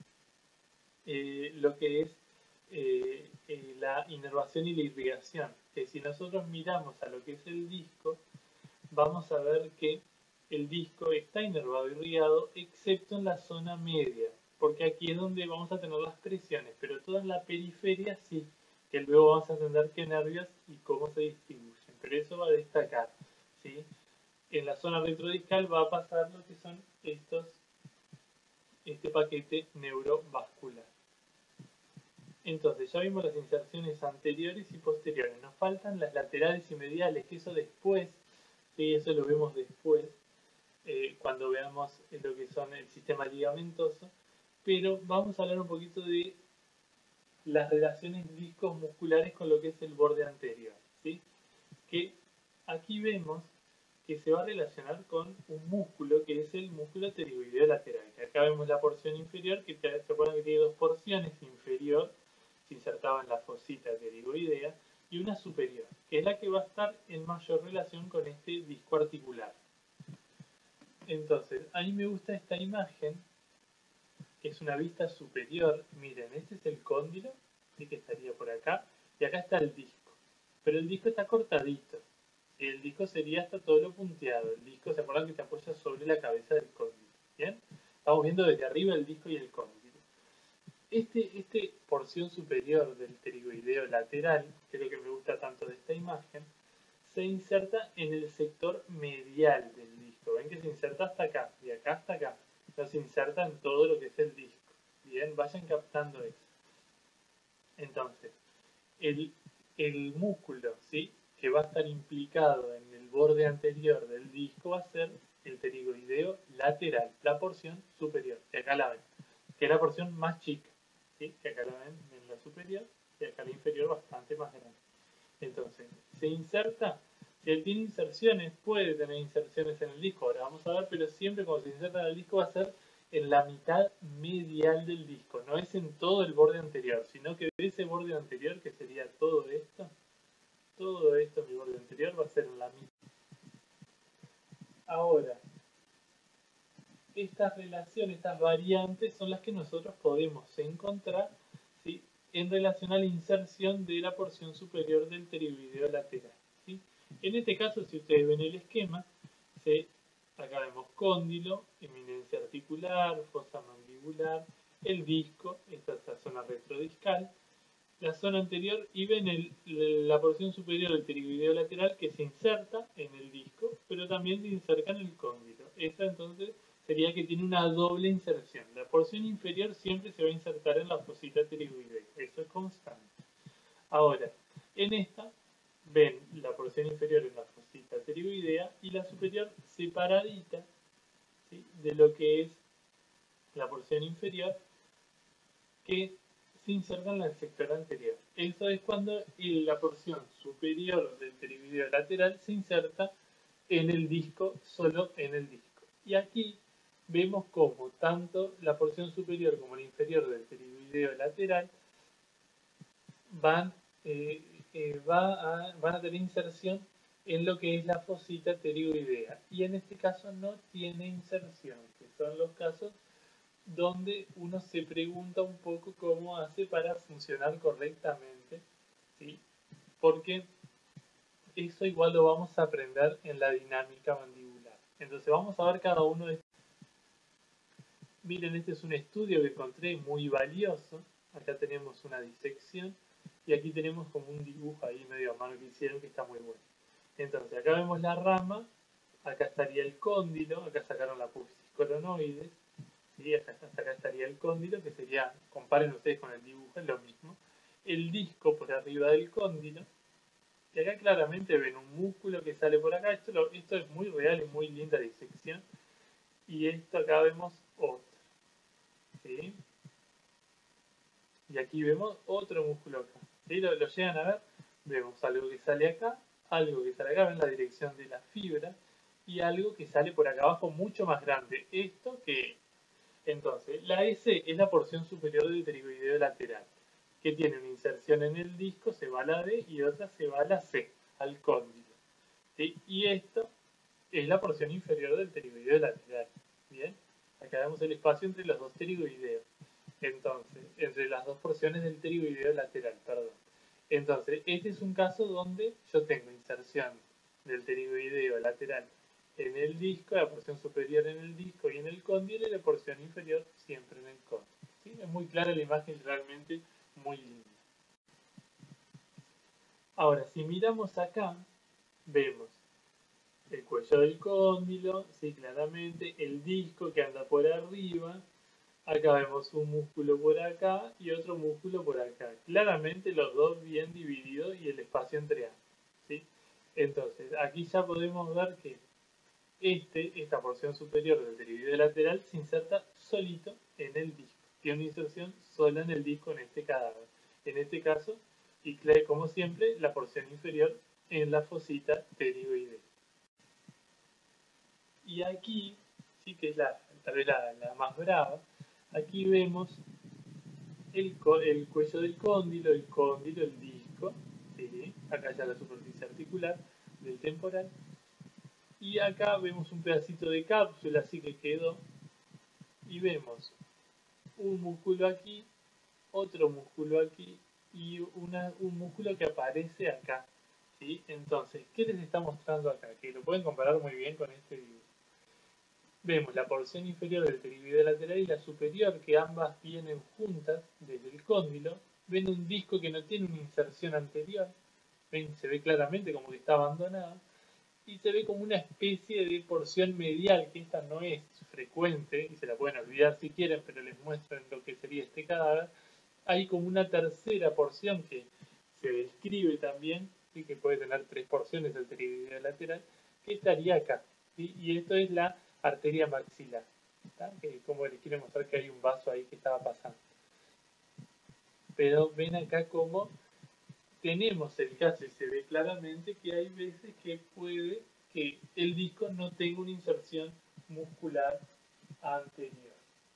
eh, lo que es eh, eh, la inervación y la irrigación, que si nosotros miramos a lo que es el disco, vamos a ver que el disco está inervado y irrigado, excepto en la zona media, porque aquí es donde vamos a tener las presiones, pero toda la periferia sí, que luego vamos a entender qué nervios y cómo se distribuyen, pero eso va a destacar, ¿sí? En la zona retrodiscal va a pasar lo que son estos, este paquete neurovascular. Entonces, ya vimos las inserciones anteriores y posteriores. Nos faltan las laterales y mediales, que eso después, ¿sí?, eso lo vemos después, eh, cuando veamos lo que son el sistema ligamentoso. Pero vamos a hablar un poquito de las relaciones discos musculares con lo que es el borde anterior, ¿sí? Que aquí vemos que se va a relacionar con un músculo que es el músculo pterigoideo lateral. Que acá vemos la porción inferior, que se acuerdan que tiene dos porciones, inferior, se insertaba en la fosita pterigoidea, y una superior, que es la que va a estar en mayor relación con este disco articular. Entonces, a mí me gusta esta imagen, que es una vista superior. Miren, este es el cóndilo, ¿sí?, que estaría por acá, y acá está el disco. Pero el disco está cortadito. El disco sería hasta todo lo punteado. El disco, ¿se acuerdan que se apoya sobre la cabeza del cóndilo? ¿Bien? Estamos viendo desde arriba el disco y el cóndilo. Este, este porción superior del pterigoideo lateral, que es lo que me gusta tanto de esta imagen, se inserta en el sector medial del disco. Ven que se inserta hasta acá, de acá hasta acá. No se inserta en todo lo que es el disco. Bien, vayan captando eso. Entonces, el, el músculo, ¿sí?, que va a estar implicado en el borde anterior del disco va a ser el pterigoideo lateral, la porción superior, que acá la ven, que es la porción más chica, ¿sí?, que acá la ven en la superior, y acá la inferior bastante más grande. Entonces, se inserta, si él tiene inserciones, puede tener inserciones en el disco, ahora vamos a ver, pero siempre cuando se inserta en el disco va a ser en la mitad medial del disco, no es en todo el borde anterior, sino que de ese borde anterior, que sería todo esto, todo esto, mi borde anterior, va a ser en la mitad. Ahora, estas relaciones, estas variantes, son las que nosotros podemos encontrar, ¿sí?, en relación a la inserción de la porción superior del pterigoideo lateral, ¿sí? En este caso, si ustedes ven el esquema, ¿sí?, acá vemos cóndilo, eminencia articular, fosa mandibular, el disco, esta es la zona retrodiscal, la zona anterior y ven el, la porción superior del pterigoideo lateral que se inserta en el disco, pero también se inserta en el cóndilo. Esa entonces sería que tiene una doble inserción. La porción inferior siempre se va a insertar en la fosita pterigoidea, eso es constante. Ahora, en esta ven la porción inferior en la fosita pterigoidea y la superior separadita, ¿sí?, de lo que es la porción inferior, que se inserta en el sector anterior. Eso es cuando la porción superior del pterigoideo lateral se inserta en el disco, solo en el disco. Y aquí vemos cómo tanto la porción superior como la inferior del pterigoideo lateral van, eh, eh, va a, van a tener inserción en lo que es la fosita pterigoidea. Y en este caso no tiene inserción, que son los casos donde uno se pregunta un poco cómo hace para funcionar correctamente, ¿sí? Porque eso igual lo vamos a aprender en la dinámica mandibular. Entonces vamos a ver cada uno de estos. Miren, este es un estudio que encontré muy valioso. Acá tenemos una disección y aquí tenemos como un dibujo ahí medio a mano que hicieron que está muy bueno. Entonces acá vemos la rama, acá estaría el cóndilo, acá sacaron la apófisis coronoides, ¿sí? Hasta, hasta acá estaría el cóndilo, que sería, comparen ustedes con el dibujo, es lo mismo. El disco por arriba del cóndilo. Y acá claramente ven un músculo que sale por acá. Esto, lo, esto es muy real y muy linda disección. Y esto acá vemos otro. ¿Sí? Y aquí vemos otro músculo acá. ¿Sí? Lo, lo llegan a ver. Vemos algo que sale acá, algo que sale acá, ven la dirección de la fibra. Y algo que sale por acá abajo mucho más grande. Esto que... Entonces, la S es la porción superior del pterigoideo lateral, que tiene una inserción en el disco, se va a la D, y otra se va a la C, al cóndilo. ¿Sí? Y esto es la porción inferior del pterigoideo lateral. ¿Bien? Acá vemos el espacio entre los dos pterigoideos. Entonces, entre las dos porciones del pterigoideo lateral, perdón. Entonces, este es un caso donde yo tengo inserción del pterigoideo lateral en el disco, la porción superior en el disco y en el cóndilo, y la porción inferior siempre en el cóndilo. ¿Sí? Es muy clara la imagen, realmente muy linda. Ahora, si miramos acá, vemos el cuello del cóndilo, sí, claramente, el disco que anda por arriba, acá vemos un músculo por acá y otro músculo por acá. Claramente los dos bien divididos y el espacio entre ambos, ¿sí? Entonces, aquí ya podemos ver que Este, esta porción superior del pterigoideo lateral se inserta solito en el disco. Tiene una inserción sola en el disco en este cadáver. En este caso, y como siempre, la porción inferior en la fosita pterigoidea. Y aquí, sí que es la, tal vez la, la más brava, aquí vemos el, el cuello del cóndilo, el cóndilo, el disco, ¿sí? Acá ya la superficie articular del temporal. Y acá vemos un pedacito de cápsula, así que quedó. Y vemos un músculo aquí, otro músculo aquí y una, un músculo que aparece acá. ¿Sí? Entonces, ¿qué les está mostrando acá? Que lo pueden comparar muy bien con este dibujo. Vemos la porción inferior del pterigoideo lateral y la superior, que ambas vienen juntas desde el cóndilo. Ven un disco que no tiene una inserción anterior. Ven, se ve claramente como que está abandonado. Y se ve como una especie de porción medial, que esta no es frecuente, y se la pueden olvidar si quieren, pero les muestro lo que sería este cadáver. Hay como una tercera porción que se describe también, ¿sí? Que puede tener tres porciones del pterigoideo lateral, que estaría acá. ¿Sí? Y esto es la arteria maxilar, ¿tá? Que como les quiero mostrar que hay un vaso ahí que estaba pasando. Pero ven acá como tenemos el caso y se ve claramente que hay veces que puede que el disco no tenga una inserción muscular anterior.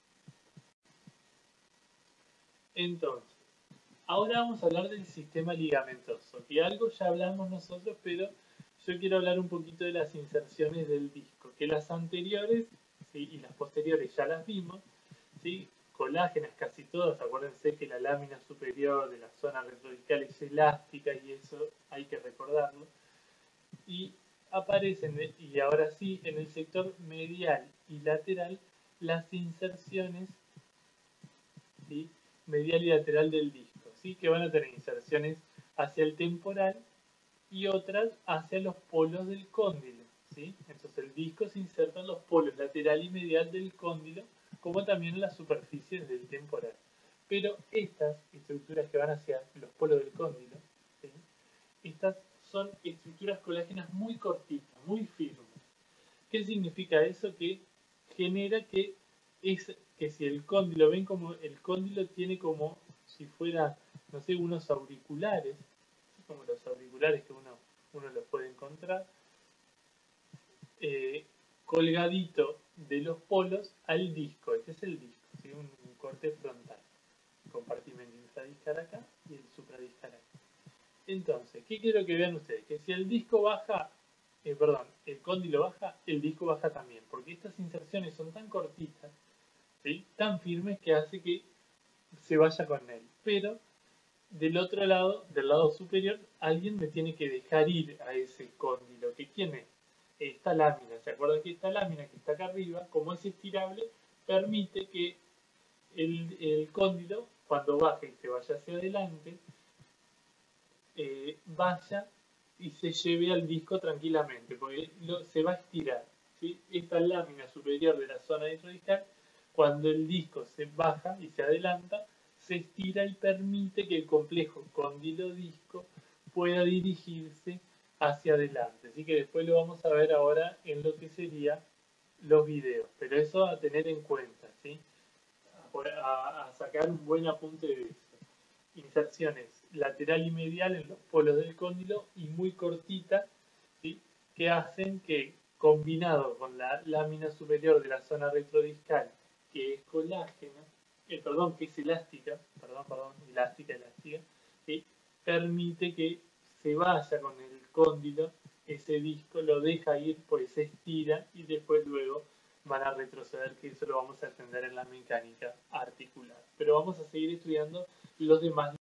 Entonces, ahora vamos a hablar del sistema ligamentoso, que algo ya hablamos nosotros, pero yo quiero hablar un poquito de las inserciones del disco, que las anteriores, ¿sí?, y las posteriores ya las vimos, ¿sí? Colágenas casi todas, acuérdense que la lámina superior de la zona retrodiscal es elástica y eso hay que recordarlo. Y aparecen, y ahora sí, en el sector medial y lateral, las inserciones, ¿sí?, medial y lateral del disco. ¿sí? Que van a tener inserciones hacia el temporal y otras hacia los polos del cóndilo, ¿sí? Entonces el disco se inserta en los polos lateral y medial del cóndilo, como también en las superficies del temporal. Pero estas estructuras que van hacia los polos del cóndilo, ¿sí? Estas son estructuras colágenas muy cortitas, muy firmes. ¿Qué significa eso? Que genera que, es, que si el cóndilo, ven como el cóndilo tiene como si fuera, no sé, unos auriculares, como los auriculares que uno, uno los puede encontrar, eh, colgadito de los polos al disco. Este es el disco, ¿sí? un, un corte frontal. Compartimento infradiscal acá y el supradiscal acá. Entonces, ¿qué quiero que vean ustedes? Que si el disco baja, eh, perdón, el cóndilo baja, el disco baja también, porque estas inserciones son tan cortitas, ¿sí? Tan firmes que hace que se vaya con él. Pero del otro lado, del lado superior, alguien me tiene que dejar ir a ese cóndilo. ¿Que quién es? Esta lámina. ¿Se acuerdan que esta lámina que está acá arriba, como es estirable, permite que el, el cóndilo, cuando baje y se vaya hacia adelante, eh, vaya y se lleve al disco tranquilamente, porque lo, se va a estirar, ¿sí? Esta lámina superior de la zona intradiscal, cuando el disco se baja y se adelanta, se estira y permite que el complejo cóndilo-disco pueda dirigirse hacia adelante. Así que después lo vamos a ver ahora en lo que sería los videos, pero eso a tener en cuenta, ¿sí? A, a sacar un buen apunte de eso. Inserciones lateral y medial en los polos del cóndilo y muy cortitas, ¿sí? Que hacen que, combinado con la lámina superior de la zona retrodiscal, que es colágena, eh, perdón, que es elástica, perdón, perdón, elástica, elástica, ¿sí? Permite que se vaya con el cóndilo, ese disco lo deja ir, pues se estira y después luego van a retroceder, que eso lo vamos a entender en la mecánica articular. Pero vamos a seguir estudiando los demás.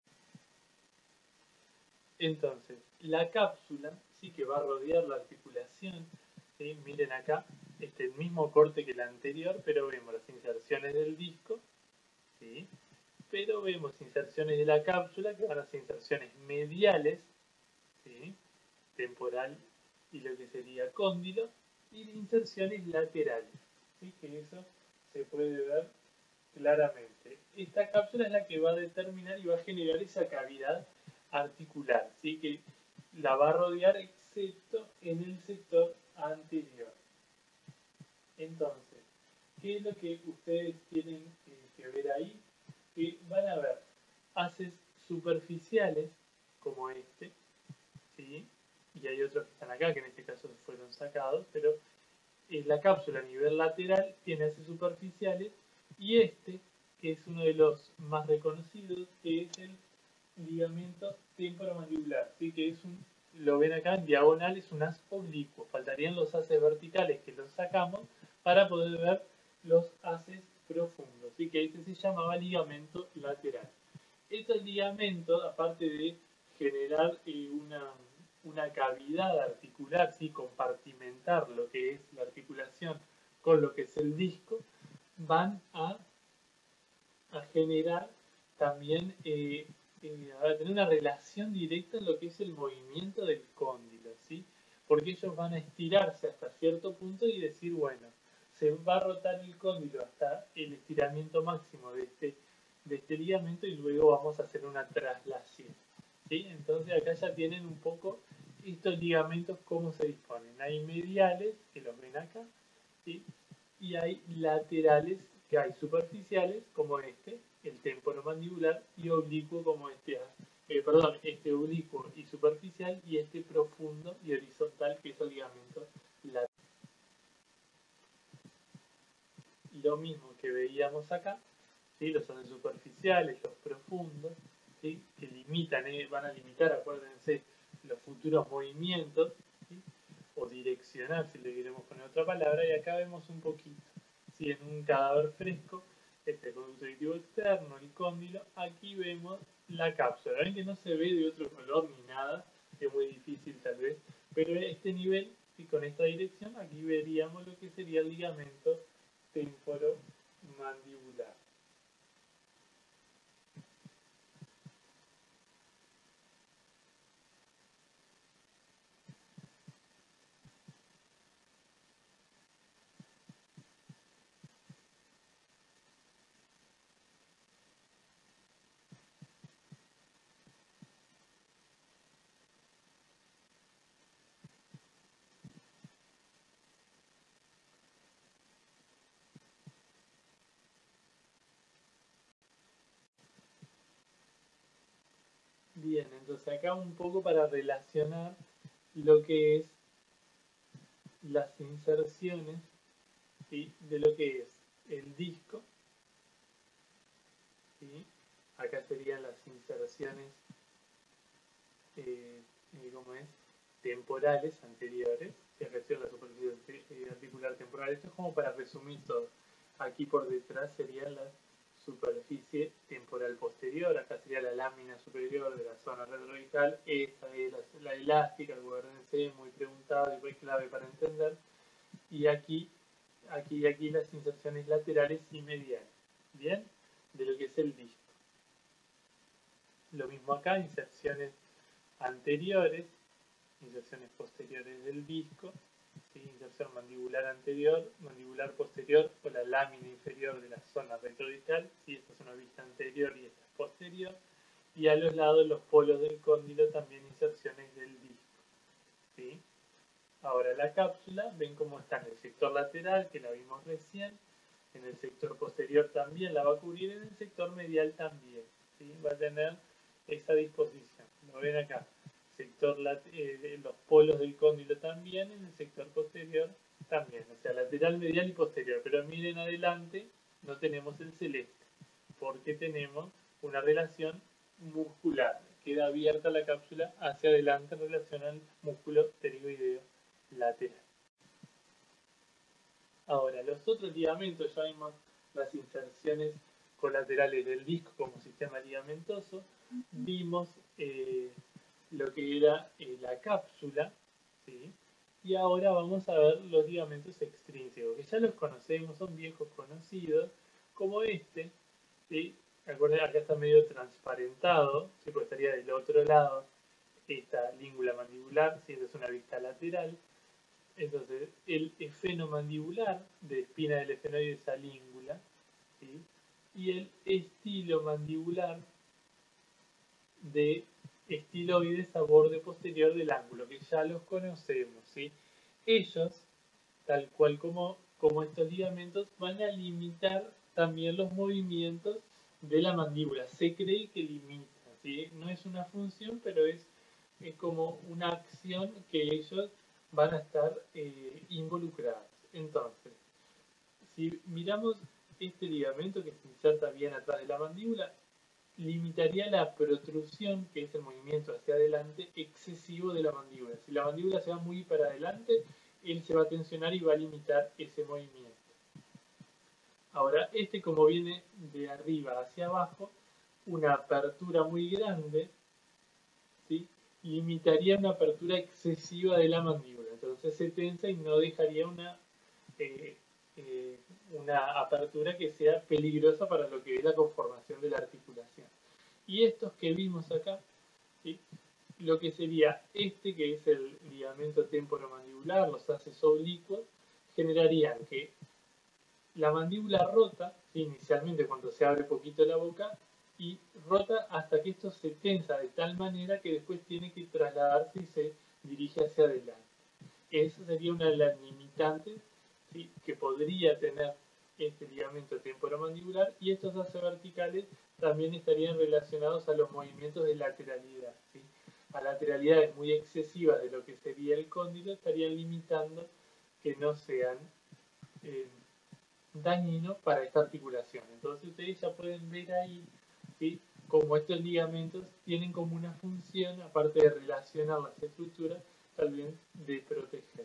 Entonces, la cápsula sí que va a rodear la articulación, ¿sí? Miren acá, este el mismo corte que el anterior, pero vemos las inserciones del disco, ¿sí? Pero vemos inserciones de la cápsula que van a ser inserciones mediales, ¿sí? Temporal y lo que sería cóndilo, y de inserciones laterales, ¿sí? Que eso se puede ver claramente. Esta cápsula es la que va a determinar y va a generar esa cavidad articular, ¿sí? Que la va a rodear excepto en el sector anterior. Entonces, ¿qué es lo que ustedes tienen eh, que ver ahí? Que van a ver haces superficiales como este, ¿sí? Y hay otros que están acá, que en este caso fueron sacados, pero eh, la cápsula a nivel lateral tiene haces superficiales y este, que es uno de los más reconocidos, que es el ligamento temporomandibular, ¿sí? Que es un, lo ven acá en diagonal, es un haz oblicuo. Faltarían los haces verticales que los sacamos para poder ver los haces profundos, ¿sí? Que este se llamaba ligamento lateral. Estos ligamentos, aparte de generar eh, una, una cavidad articular, ¿sí? Compartimentar lo que es la articulación con lo que es el disco, van a, a generar también eh, eh, a tener una relación directa en lo que es el movimiento del cóndilo, ¿sí? Porque ellos van a estirarse hasta cierto punto y decir, bueno, se va a rotar el cóndilo hasta el estiramiento máximo de este, de este ligamento y luego vamos a hacer una traslación, ¿sí? Entonces acá ya tienen un poco estos ligamentos cómo se disponen. Hay mediales, que los ven acá, ¿sí? Y hay laterales, que hay superficiales, como este, el temporomandibular, y oblicuo como este, eh, perdón, este oblicuo y superficial, y este profundo y horizontal, que es el ligamento lateral. Lo mismo que veíamos acá, ¿sí? Los haces superficiales, los profundos, ¿sí? Que limitan, eh, van a limitar, acuérdense, los futuros movimientos, ¿sí? O direccionar, si le queremos poner otra palabra, y acá vemos un poquito, ¿sí? En un cadáver fresco, este conducto auditivo externo, el cóndilo, aquí vemos la cápsula. Ven que no se ve de otro color ni nada, es muy difícil tal vez, pero en este nivel y con esta dirección, aquí veríamos lo que sería el ligamento temporomandibular. Entonces acá un poco para relacionar lo que es las inserciones, ¿sí?, de lo que es el disco, ¿sí? Acá serían las inserciones, eh, eh, ¿cómo es?, temporales anteriores, que acá sería la superficie articular temporal. Esto es como para resumir todo. Aquí por detrás sería la superficie temporal posterior, acá sería la lámina superior de la zona retrodiscal, esta es la, la elástica, acuérdense, muy preguntado y muy clave para entender, y aquí, aquí y aquí las inserciones laterales y mediales, ¿bien?, de lo que es el disco. Lo mismo acá, inserciones anteriores, inserciones posteriores del disco, ¿sí?, inserción mandibular anterior, mandibular posterior o la lámina inferior de la zona retrodiscal, ¿sí?, esta es una vista anterior y esta es posterior, y a los lados los polos del cóndilo también inserciones del disco, ¿sí? Ahora la cápsula, ven cómo está en el sector lateral, que la vimos recién, en el sector posterior también la va a cubrir, en el sector medial también, ¿sí?, va a tener esa disposición, lo ven acá, sector eh, los polos del cóndilo también, en el sector posterior también, o sea, lateral, medial y posterior, pero miren adelante, no tenemos el celeste, porque tenemos una relación muscular, queda abierta la cápsula hacia adelante en relación al músculo pterigoideo lateral. Ahora, los otros ligamentos, ya vimos las inserciones colaterales del disco como sistema ligamentoso, vimos eh, lo que era eh, la cápsula, ¿sí?, y ahora vamos a ver los ligamentos extrínsecos, que ya los conocemos, son viejos conocidos, como este, ¿sí? Acuérdense, acá está medio transparentado, ¿sí?, porque estaría del otro lado esta língula mandibular, si esta es una vista lateral. Entonces, el efenomandibular, de espina del efenoide, esa língula, ¿sí?, y el estilomandibular, de estiloides a borde posterior del ángulo, que ya los conocemos, ¿sí? Ellos, tal cual como, como estos ligamentos, van a limitar también los movimientos de la mandíbula. Se cree que limita, ¿sí? No es una función, pero es, es como una acción que ellos van a estar eh, involucrados. Entonces, si miramos este ligamento que se inserta bien atrás de la mandíbula, limitaría la protrusión, que es el movimiento hacia adelante excesivo de la mandíbula. Si la mandíbula se va muy para adelante, él se va a tensionar y va a limitar ese movimiento. Ahora, este, como viene de arriba hacia abajo, una apertura muy grande, ¿sí?, limitaría una apertura excesiva de la mandíbula. Entonces se tensa y no dejaría una, eh, eh, una apertura que sea peligrosa para lo que es la conformación de la articulación. Y estos que vimos acá, ¿sí?, lo que sería este, que es el ligamento temporomandibular, los haces oblicuos, generarían que la mandíbula rota, ¿sí?, inicialmente cuando se abre poquito la boca, y rota hasta que esto se tensa de tal manera que después tiene que trasladarse y se dirige hacia adelante. Esa sería una de las limitantes, ¿sí?, que podría tener este ligamento temporomandibular, y estos haces verticales también estarían relacionados a los movimientos de lateralidad, ¿sí? A lateralidades muy excesivas de lo que sería el cóndilo estarían limitando que no sean eh, dañinos para esta articulación. Entonces ustedes ya pueden ver ahí, ¿sí?, como estos ligamentos tienen como una función, aparte de relacionar las estructuras, también de proteger.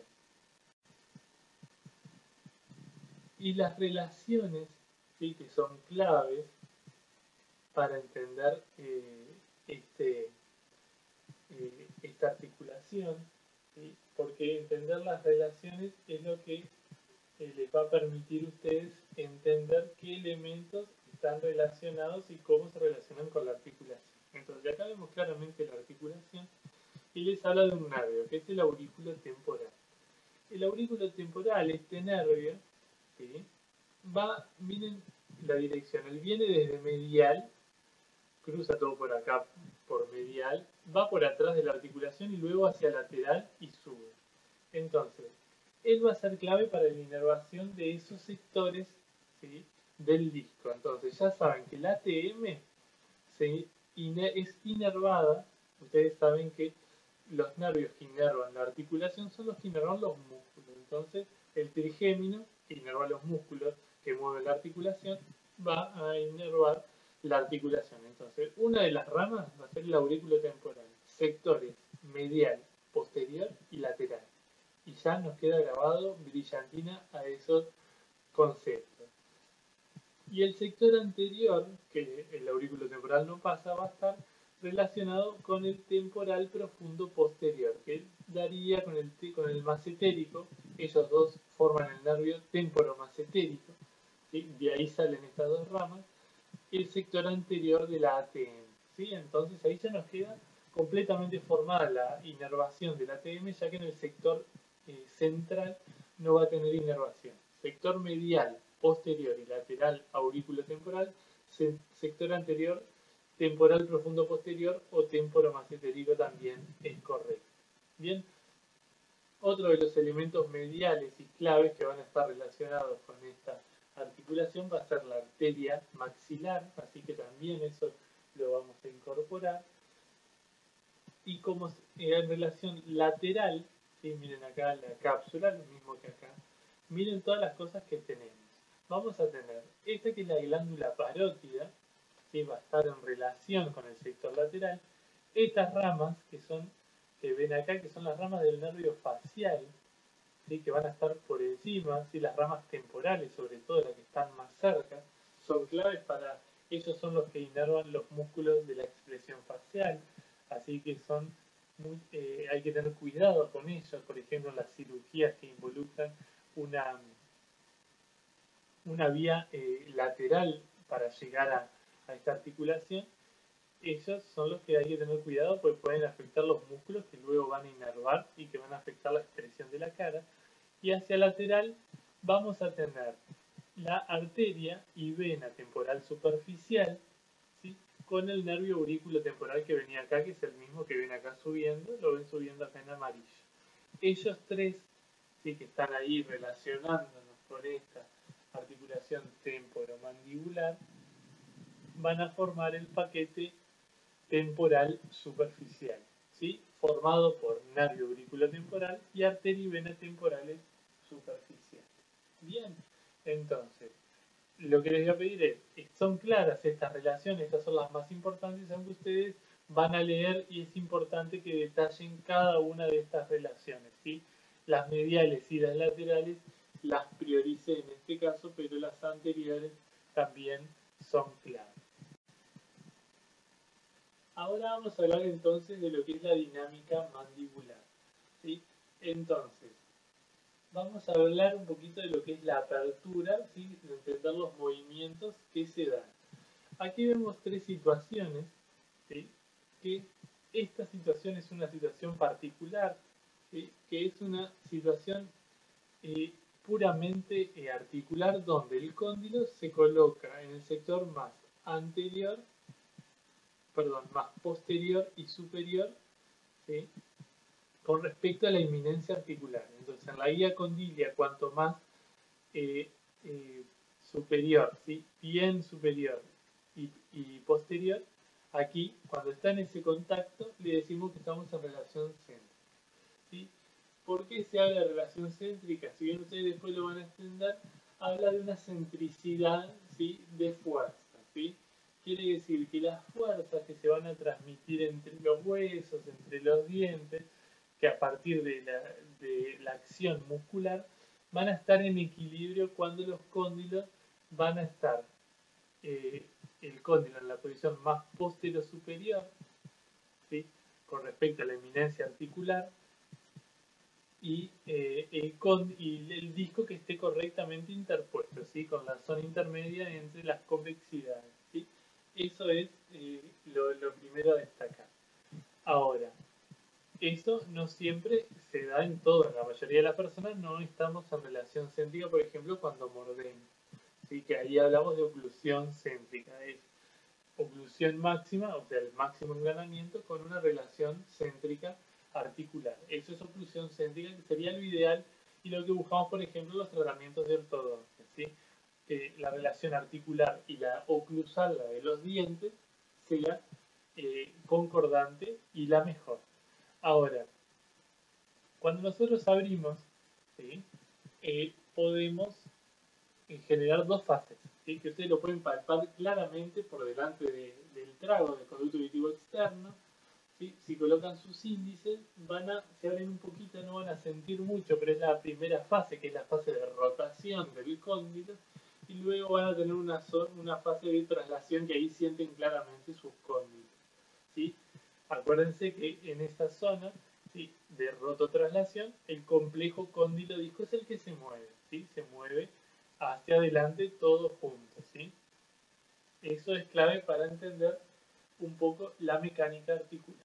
Y las relaciones, ¿sí?, que son claves para entender eh, este, eh, esta articulación, ¿sí?, porque entender las relaciones es lo que eh, les va a permitir a ustedes entender qué elementos están relacionados y cómo se relacionan con la articulación. Entonces acá vemos claramente la articulación y les habla de un nervio, que es el aurículo temporal. El aurículo temporal, este nervio, ¿sí?, va, miren la dirección, él viene desde medial, cruza todo por acá, por medial, va por atrás de la articulación y luego hacia lateral y sube. Entonces, él va a ser clave para la inervación de esos sectores, ¿sí?, del disco. Entonces, ya saben que la A T M se iner es inervada ustedes saben que los nervios que inervan la articulación son los que inervan los músculos. Entonces, el trigémino, que inerva los músculos que mueven la articulación, va a inervar la articulación. Entonces, una de las ramas va a ser el aurículo temporal, sectores medial, posterior y lateral. Y ya nos queda grabado brillantina a esos conceptos. Y el sector anterior, que el aurículo temporal no pasa, va a estar relacionado con el temporal profundo posterior, que daría con el, con el macetérico. Ellos dos forman el nervio temporomacetérico, ¿sí? De ahí salen estas dos ramas. El sector anterior de la A T M, ¿sí? Entonces ahí ya nos queda completamente formada la inervación de la A T M, ya que en el sector eh, central no va a tener inervación. Sector medial, posterior y lateral aurículo temporal, se, sector anterior temporal profundo posterior o temporomacetérico también es correcto. Bien, otro de los elementos mediales y claves que van a estar relacionados con esta articulación va a ser la arteria maxilar, así que también eso lo vamos a incorporar. Y como en relación lateral, ¿sí? Miren acá la cápsula, lo mismo que acá, miren todas las cosas que tenemos. Vamos a tener esta que es la glándula parótida, ¿sí? Va a estar en relación con el sector lateral. Estas ramas que son, que ven acá, que son las ramas del nervio facial, ¿sí? Que van a estar por encima, ¿sí? Las ramas temporales, sobre todo las que están más cerca, son claves para, ellos son los que inervan los músculos de la expresión facial, así que son muy, eh, hay que tener cuidado con ellos, por ejemplo, las cirugías que involucran una, una vía eh, lateral para llegar a, a esta articulación. Ellos son los que hay que tener cuidado porque pueden afectar los músculos que luego van a inervar y que van a afectar la expresión de la cara. Y hacia lateral vamos a tener la arteria y vena temporal superficial, ¿sí? Con el nervio aurículo temporal que venía acá, que es el mismo que ven acá subiendo, lo ven subiendo acá en amarillo. Ellos tres, ¿sí? Que están ahí relacionándonos con esta articulación temporomandibular, van a formar el paquete temporal superficial, ¿sí? Formado por nervio aurículo temporal y arteria y vena temporales superficiales. Bien, entonces, lo que les voy a pedir es, son claras estas relaciones, estas son las más importantes, aunque ustedes van a leer y es importante que detallen cada una de estas relaciones, ¿sí? Las mediales y las laterales las prioricé en este caso, pero las anteriores también son claras. Ahora vamos a hablar entonces de lo que es la dinámica mandibular, ¿sí? Entonces, vamos a hablar un poquito de lo que es la apertura, ¿sí? De entender los movimientos que se dan. Aquí vemos tres situaciones, ¿sí? Que esta situación es una situación particular, ¿sí? Que es una situación eh, puramente eh, articular donde el cóndilo se coloca en el sector más anterior, perdón, más posterior y superior, ¿sí? Con respecto a la inminencia articular. Entonces, en la guía condilia, cuanto más eh, eh, superior, ¿sí? Bien superior y, y posterior, aquí, cuando está en ese contacto, le decimos que estamos en relación céntrica, ¿sí? ¿Por qué se habla de relación céntrica? Si bien ustedes después lo van a entender, habla de una centricidad, ¿sí? De fuerza, ¿sí? Quiere decir que las fuerzas que se van a transmitir entre los huesos, entre los dientes, que a partir de la, de la acción muscular, van a estar en equilibrio cuando los cóndilos van a estar, eh, el cóndilo en la posición más posterior superior, ¿sí? Con respecto a la eminencia articular, y, eh, el con, y el disco que esté correctamente interpuesto, ¿sí? Con la zona intermedia entre las convexidades, ¿sí? Eso es eh, lo, lo primero a destacar. Ahora, eso no siempre se da en todo, en la mayoría de las personas no estamos en relación céntrica, por ejemplo, cuando mordemos, ¿sí? Que ahí hablamos de oclusión céntrica, es oclusión máxima, o sea, el máximo engranamiento con una relación céntrica articular. Eso es oclusión céntrica, que sería lo ideal y lo que buscamos, por ejemplo, en los tratamientos de ortodoncia, ¿sí? Que la relación articular y la oclusal, la de los dientes, sea eh, concordante y la mejor. Ahora, cuando nosotros abrimos, ¿sí? eh, podemos eh, generar dos fases, ¿sí? Que ustedes lo pueden palpar claramente por delante de, del trago del conducto auditivo externo. ¿Sí? Si colocan sus índices, van a, se abren un poquito, no van a sentir mucho, pero es la primera fase, que es la fase de rotación del cóndilo, y luego van a tener una, una fase de traslación que ahí sienten claramente sus cóndilos. ¿Sí? Acuérdense que en esta zona, ¿sí?, de rototraslación, el complejo cóndilo disco es el que se mueve, ¿sí? Se mueve hacia adelante todo junto, ¿sí? Eso es clave para entender un poco la mecánica articular.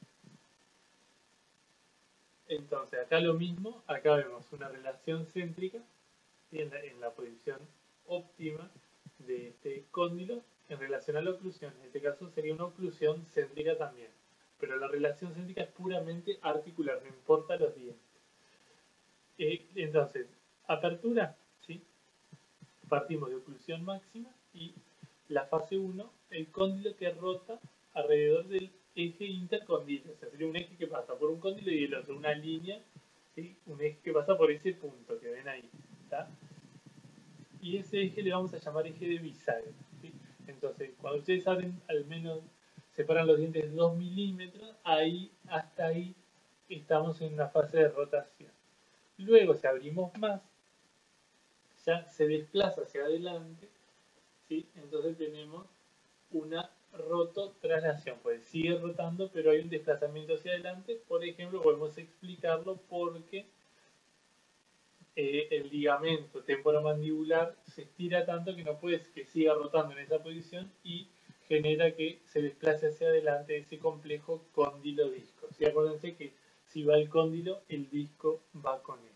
Entonces, acá lo mismo, acá vemos una relación céntrica, ¿sí?, en, la, en la posición óptima de este cóndilo en relación a la oclusión. En este caso sería una oclusión céntrica también, pero la relación céntrica es puramente articular, no importa los dientes. Eh, entonces, apertura, ¿sí? Partimos de oclusión máxima y la fase uno, el cóndilo que rota alrededor del eje intercondilo, o sea, sería un eje que pasa por un cóndilo y el otro, una línea, ¿sí?, un eje que pasa por ese punto que ven ahí, ¿está? Y ese eje le vamos a llamar eje de bisagra, ¿sí? Entonces, cuando ustedes abren, al menos separan los dientes dos milímetros, ahí, hasta ahí estamos en una fase de rotación. Luego, si abrimos más, ya se desplaza hacia adelante, ¿sí? Entonces tenemos una rototraslación, pues sigue rotando, pero hay un desplazamiento hacia adelante. Por ejemplo, podemos explicarlo porque eh, el ligamento temporomandibular se estira tanto que no puede que siga rotando en esa posición y genera que se desplace hacia adelante ese complejo cóndilo-disco. ¿Sí? Acuérdense que si va el cóndilo, el disco va con él.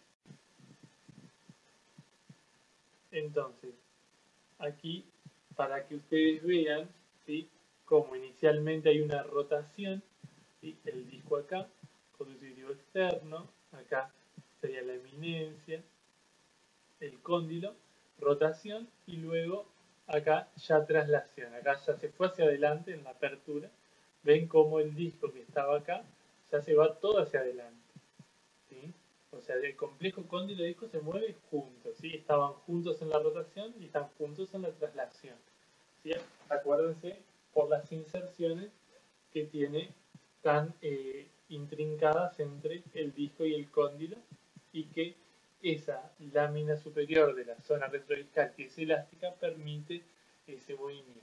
Entonces, aquí, para que ustedes vean, ¿sí?, como inicialmente hay una rotación, ¿sí?, el disco acá, conducto auditivo externo, acá sería la eminencia, el cóndilo, rotación, y luego acá ya traslación, acá ya se fue hacia adelante en la apertura. Ven como el disco que estaba acá ya se va todo hacia adelante, ¿sí? O sea, el complejo cóndilo y disco se mueve juntos, ¿sí? Estaban juntos en la rotación y están juntos en la traslación, ¿sí? Acuérdense por las inserciones que tiene tan eh, intrincadas entre el disco y el cóndilo, y que esa lámina superior de la zona retrodiscal, que es elástica, permite ese movimiento.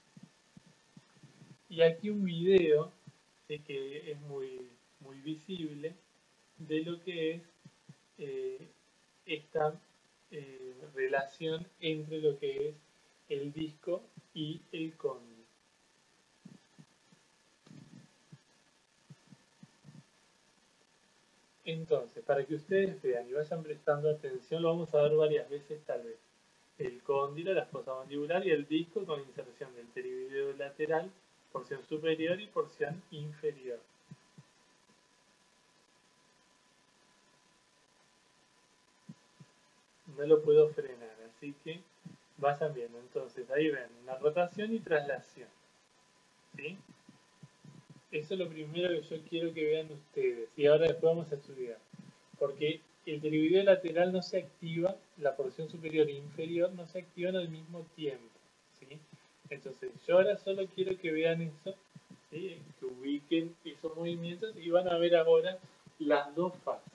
Y aquí un video, ¿sí?, que es muy, muy visible de lo que es eh, esta eh, relación entre lo que es el disco y el cóndilo. Entonces, para que ustedes vean y vayan prestando atención, lo vamos a ver varias veces tal vez. El cóndilo, la fosa mandibular y el disco con inserción del pterivideo lateral, porción superior y porción inferior. No lo puedo frenar, así que vayan viendo. Entonces, ahí ven, una rotación y traslación, ¿sí? Eso es lo primero que yo quiero que vean ustedes, y ahora después vamos a estudiar. Porque el pterivideo lateral no se activa, la porción superior e inferior no se activan al mismo tiempo, ¿sí? Entonces, yo ahora solo quiero que vean eso, ¿sí?, que ubiquen esos movimientos y van a ver ahora las dos fases.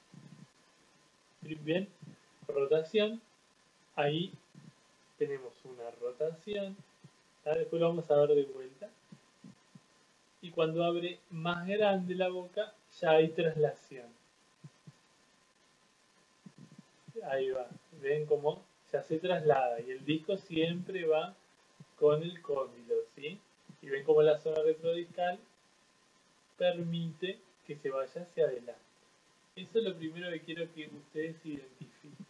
Bien, rotación, ahí tenemos una rotación, ¿tá? Después lo vamos a ver de vuelta. Y cuando abre más grande la boca, ya hay traslación. Ahí va, ven cómo ya se traslada y el disco siempre va con el cóndilo, ¿sí? Y ven cómo la zona retrodiscal permite que se vaya hacia adelante. Eso es lo primero que quiero que ustedes identifiquen.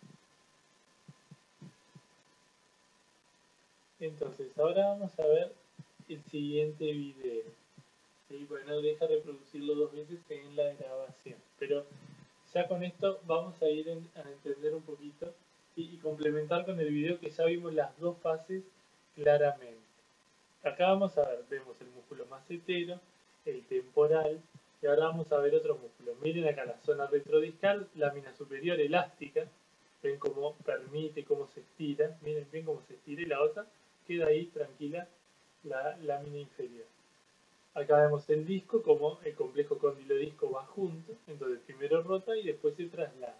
Entonces, ahora vamos a ver el siguiente video. ¿Sí? Bueno, deja reproducirlo dos veces en la grabación, pero ya con esto vamos a ir en, a entender un poquito y, y complementar con el video que ya vimos las dos fases claramente. Acá vamos a ver, vemos el músculo más macetero, el temporal, y ahora vamos a ver otros músculos. Miren acá la zona retrodiscal, lámina superior elástica, ven cómo permite, cómo se estira, miren bien cómo se estira, y la otra queda ahí tranquila, la lámina inferior. Acá vemos el disco, como el complejo condilo-disco va junto, entonces primero rota y después se traslada.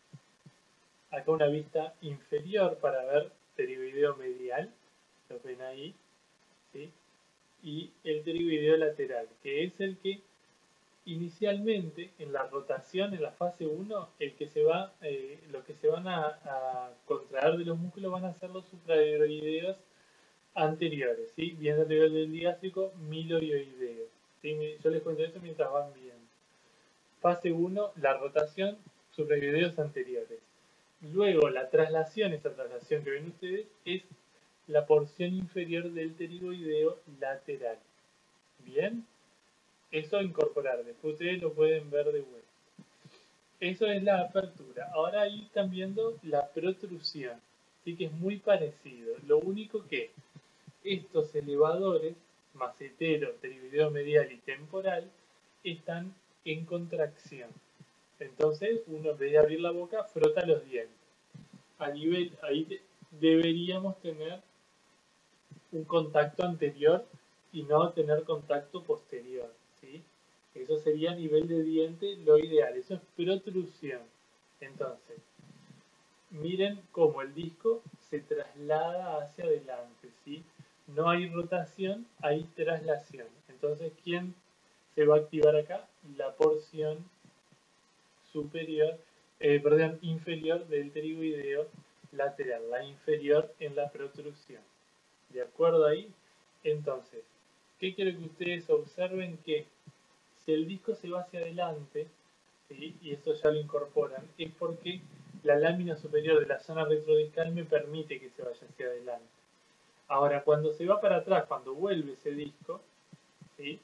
Acá una vista inferior para ver pterigoideo medial, lo ven ahí, ¿sí? Y el pterigoideo lateral, que es el que inicialmente en la rotación, en la fase uno, el que se va, eh, los que se van a, a contraer de los músculos van a ser los supraeroideos anteriores, ¿sí? Viendo el nivel del digástrico, milioioideo. ¿Sí? Yo les cuento esto mientras van viendo. Fase uno, la rotación, supraeroideos anteriores. Luego la traslación, esta traslación que ven ustedes, es la porción inferior del pterigoideo lateral. ¿Bien? Eso a incorporar, después ustedes lo pueden ver de vuelta. Eso es la apertura. Ahora ahí están viendo la protrusión. Así que es muy parecido. Lo único que estos elevadores, macetero, pterigoideo medial y temporal, están en contracción. Entonces uno en vez de abrir la boca, frota los dientes. A nivel, ahí te, deberíamos tener un contacto anterior y no tener contacto posterior, ¿sí? Eso sería a nivel de diente lo ideal, eso es protrusión. Entonces, miren cómo el disco se traslada hacia adelante, ¿sí? No hay rotación, hay traslación. Entonces, ¿quién se va a activar acá? La porción superior, eh, perdón, inferior del pterigoideo lateral, la inferior en la protrusión. ¿De acuerdo ahí? Entonces, ¿qué quiero que ustedes observen? Que si el disco se va hacia adelante, ¿sí? Y esto ya lo incorporan, es porque la lámina superior de la zona retrodiscal me permite que se vaya hacia adelante. Ahora, cuando se va para atrás, cuando vuelve ese disco, ¿sí?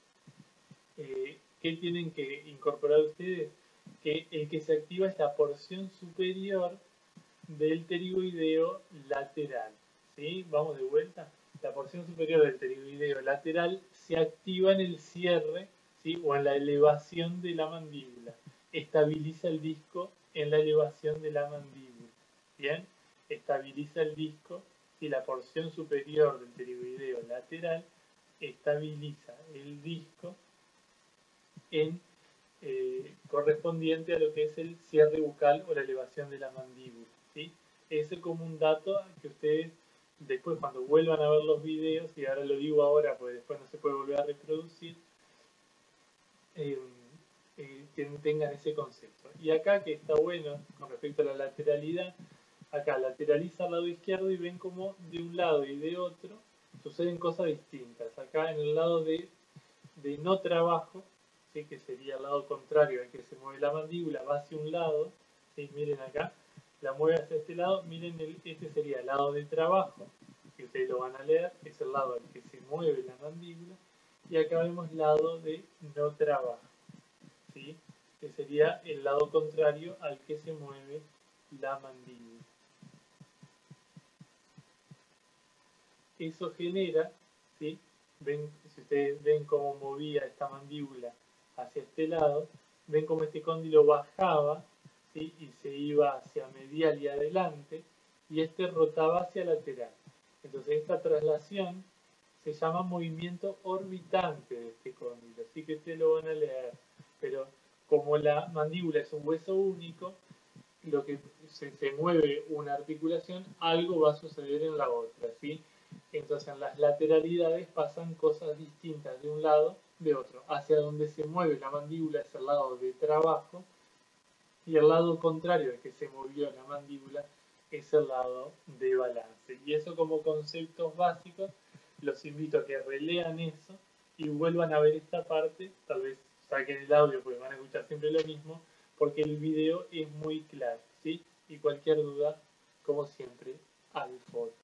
Eh, ¿qué tienen que incorporar ustedes? Que el que se activa es la porción superior del pterigoideo lateral. ¿Sí? Vamos de vuelta. La porción superior del pterigoideo lateral se activa en el cierre, ¿sí? O en la elevación de la mandíbula. Estabiliza el disco en la elevación de la mandíbula. ¿Bien? Estabiliza el disco y la porción superior del pterigoideo lateral estabiliza el disco en eh, correspondiente a lo que es el cierre bucal o la elevación de la mandíbula, ¿sí? Ese es como un dato que ustedes después cuando vuelvan a ver los videos, y ahora lo digo ahora porque después no se puede volver a reproducir, eh, eh, tengan ese concepto. Y acá que está bueno con respecto a la lateralidad, acá lateraliza al lado izquierdo y ven como de un lado y de otro suceden cosas distintas. Acá en el lado de, de no trabajo, ¿sí? Que sería el lado contrario al que se mueve la mandíbula, va hacia un lado, ¿sí? Miren acá, la mueve hacia este lado, miren, el, este sería el lado de trabajo, que ustedes lo van a leer, es el lado al que se mueve la mandíbula, y acá vemos lado de no trabajo, ¿sí? Que sería el lado contrario al que se mueve la mandíbula. Eso genera, ¿sí? Ven, si ustedes ven cómo movía esta mandíbula hacia este lado, ven cómo este cóndilo bajaba, ¿sí? Y se iba hacia medial y adelante, y este rotaba hacia lateral. Entonces esta traslación se llama movimiento orbitante de este cóndilo, así que ustedes lo van a leer, pero como la mandíbula es un hueso único, lo que se, se mueve una articulación, algo va a suceder en la otra, ¿sí? Entonces en las lateralidades pasan cosas distintas de un lado de otro. Hacia donde se mueve la mandíbula es el lado de trabajo y el lado contrario al que se movió la mandíbula es el lado de balance. Y eso como conceptos básicos, los invito a que relean eso y vuelvan a ver esta parte, tal vez saquen el audio porque van a escuchar siempre lo mismo, porque el video es muy claro, ¿sí? Y cualquier duda, como siempre, al foro.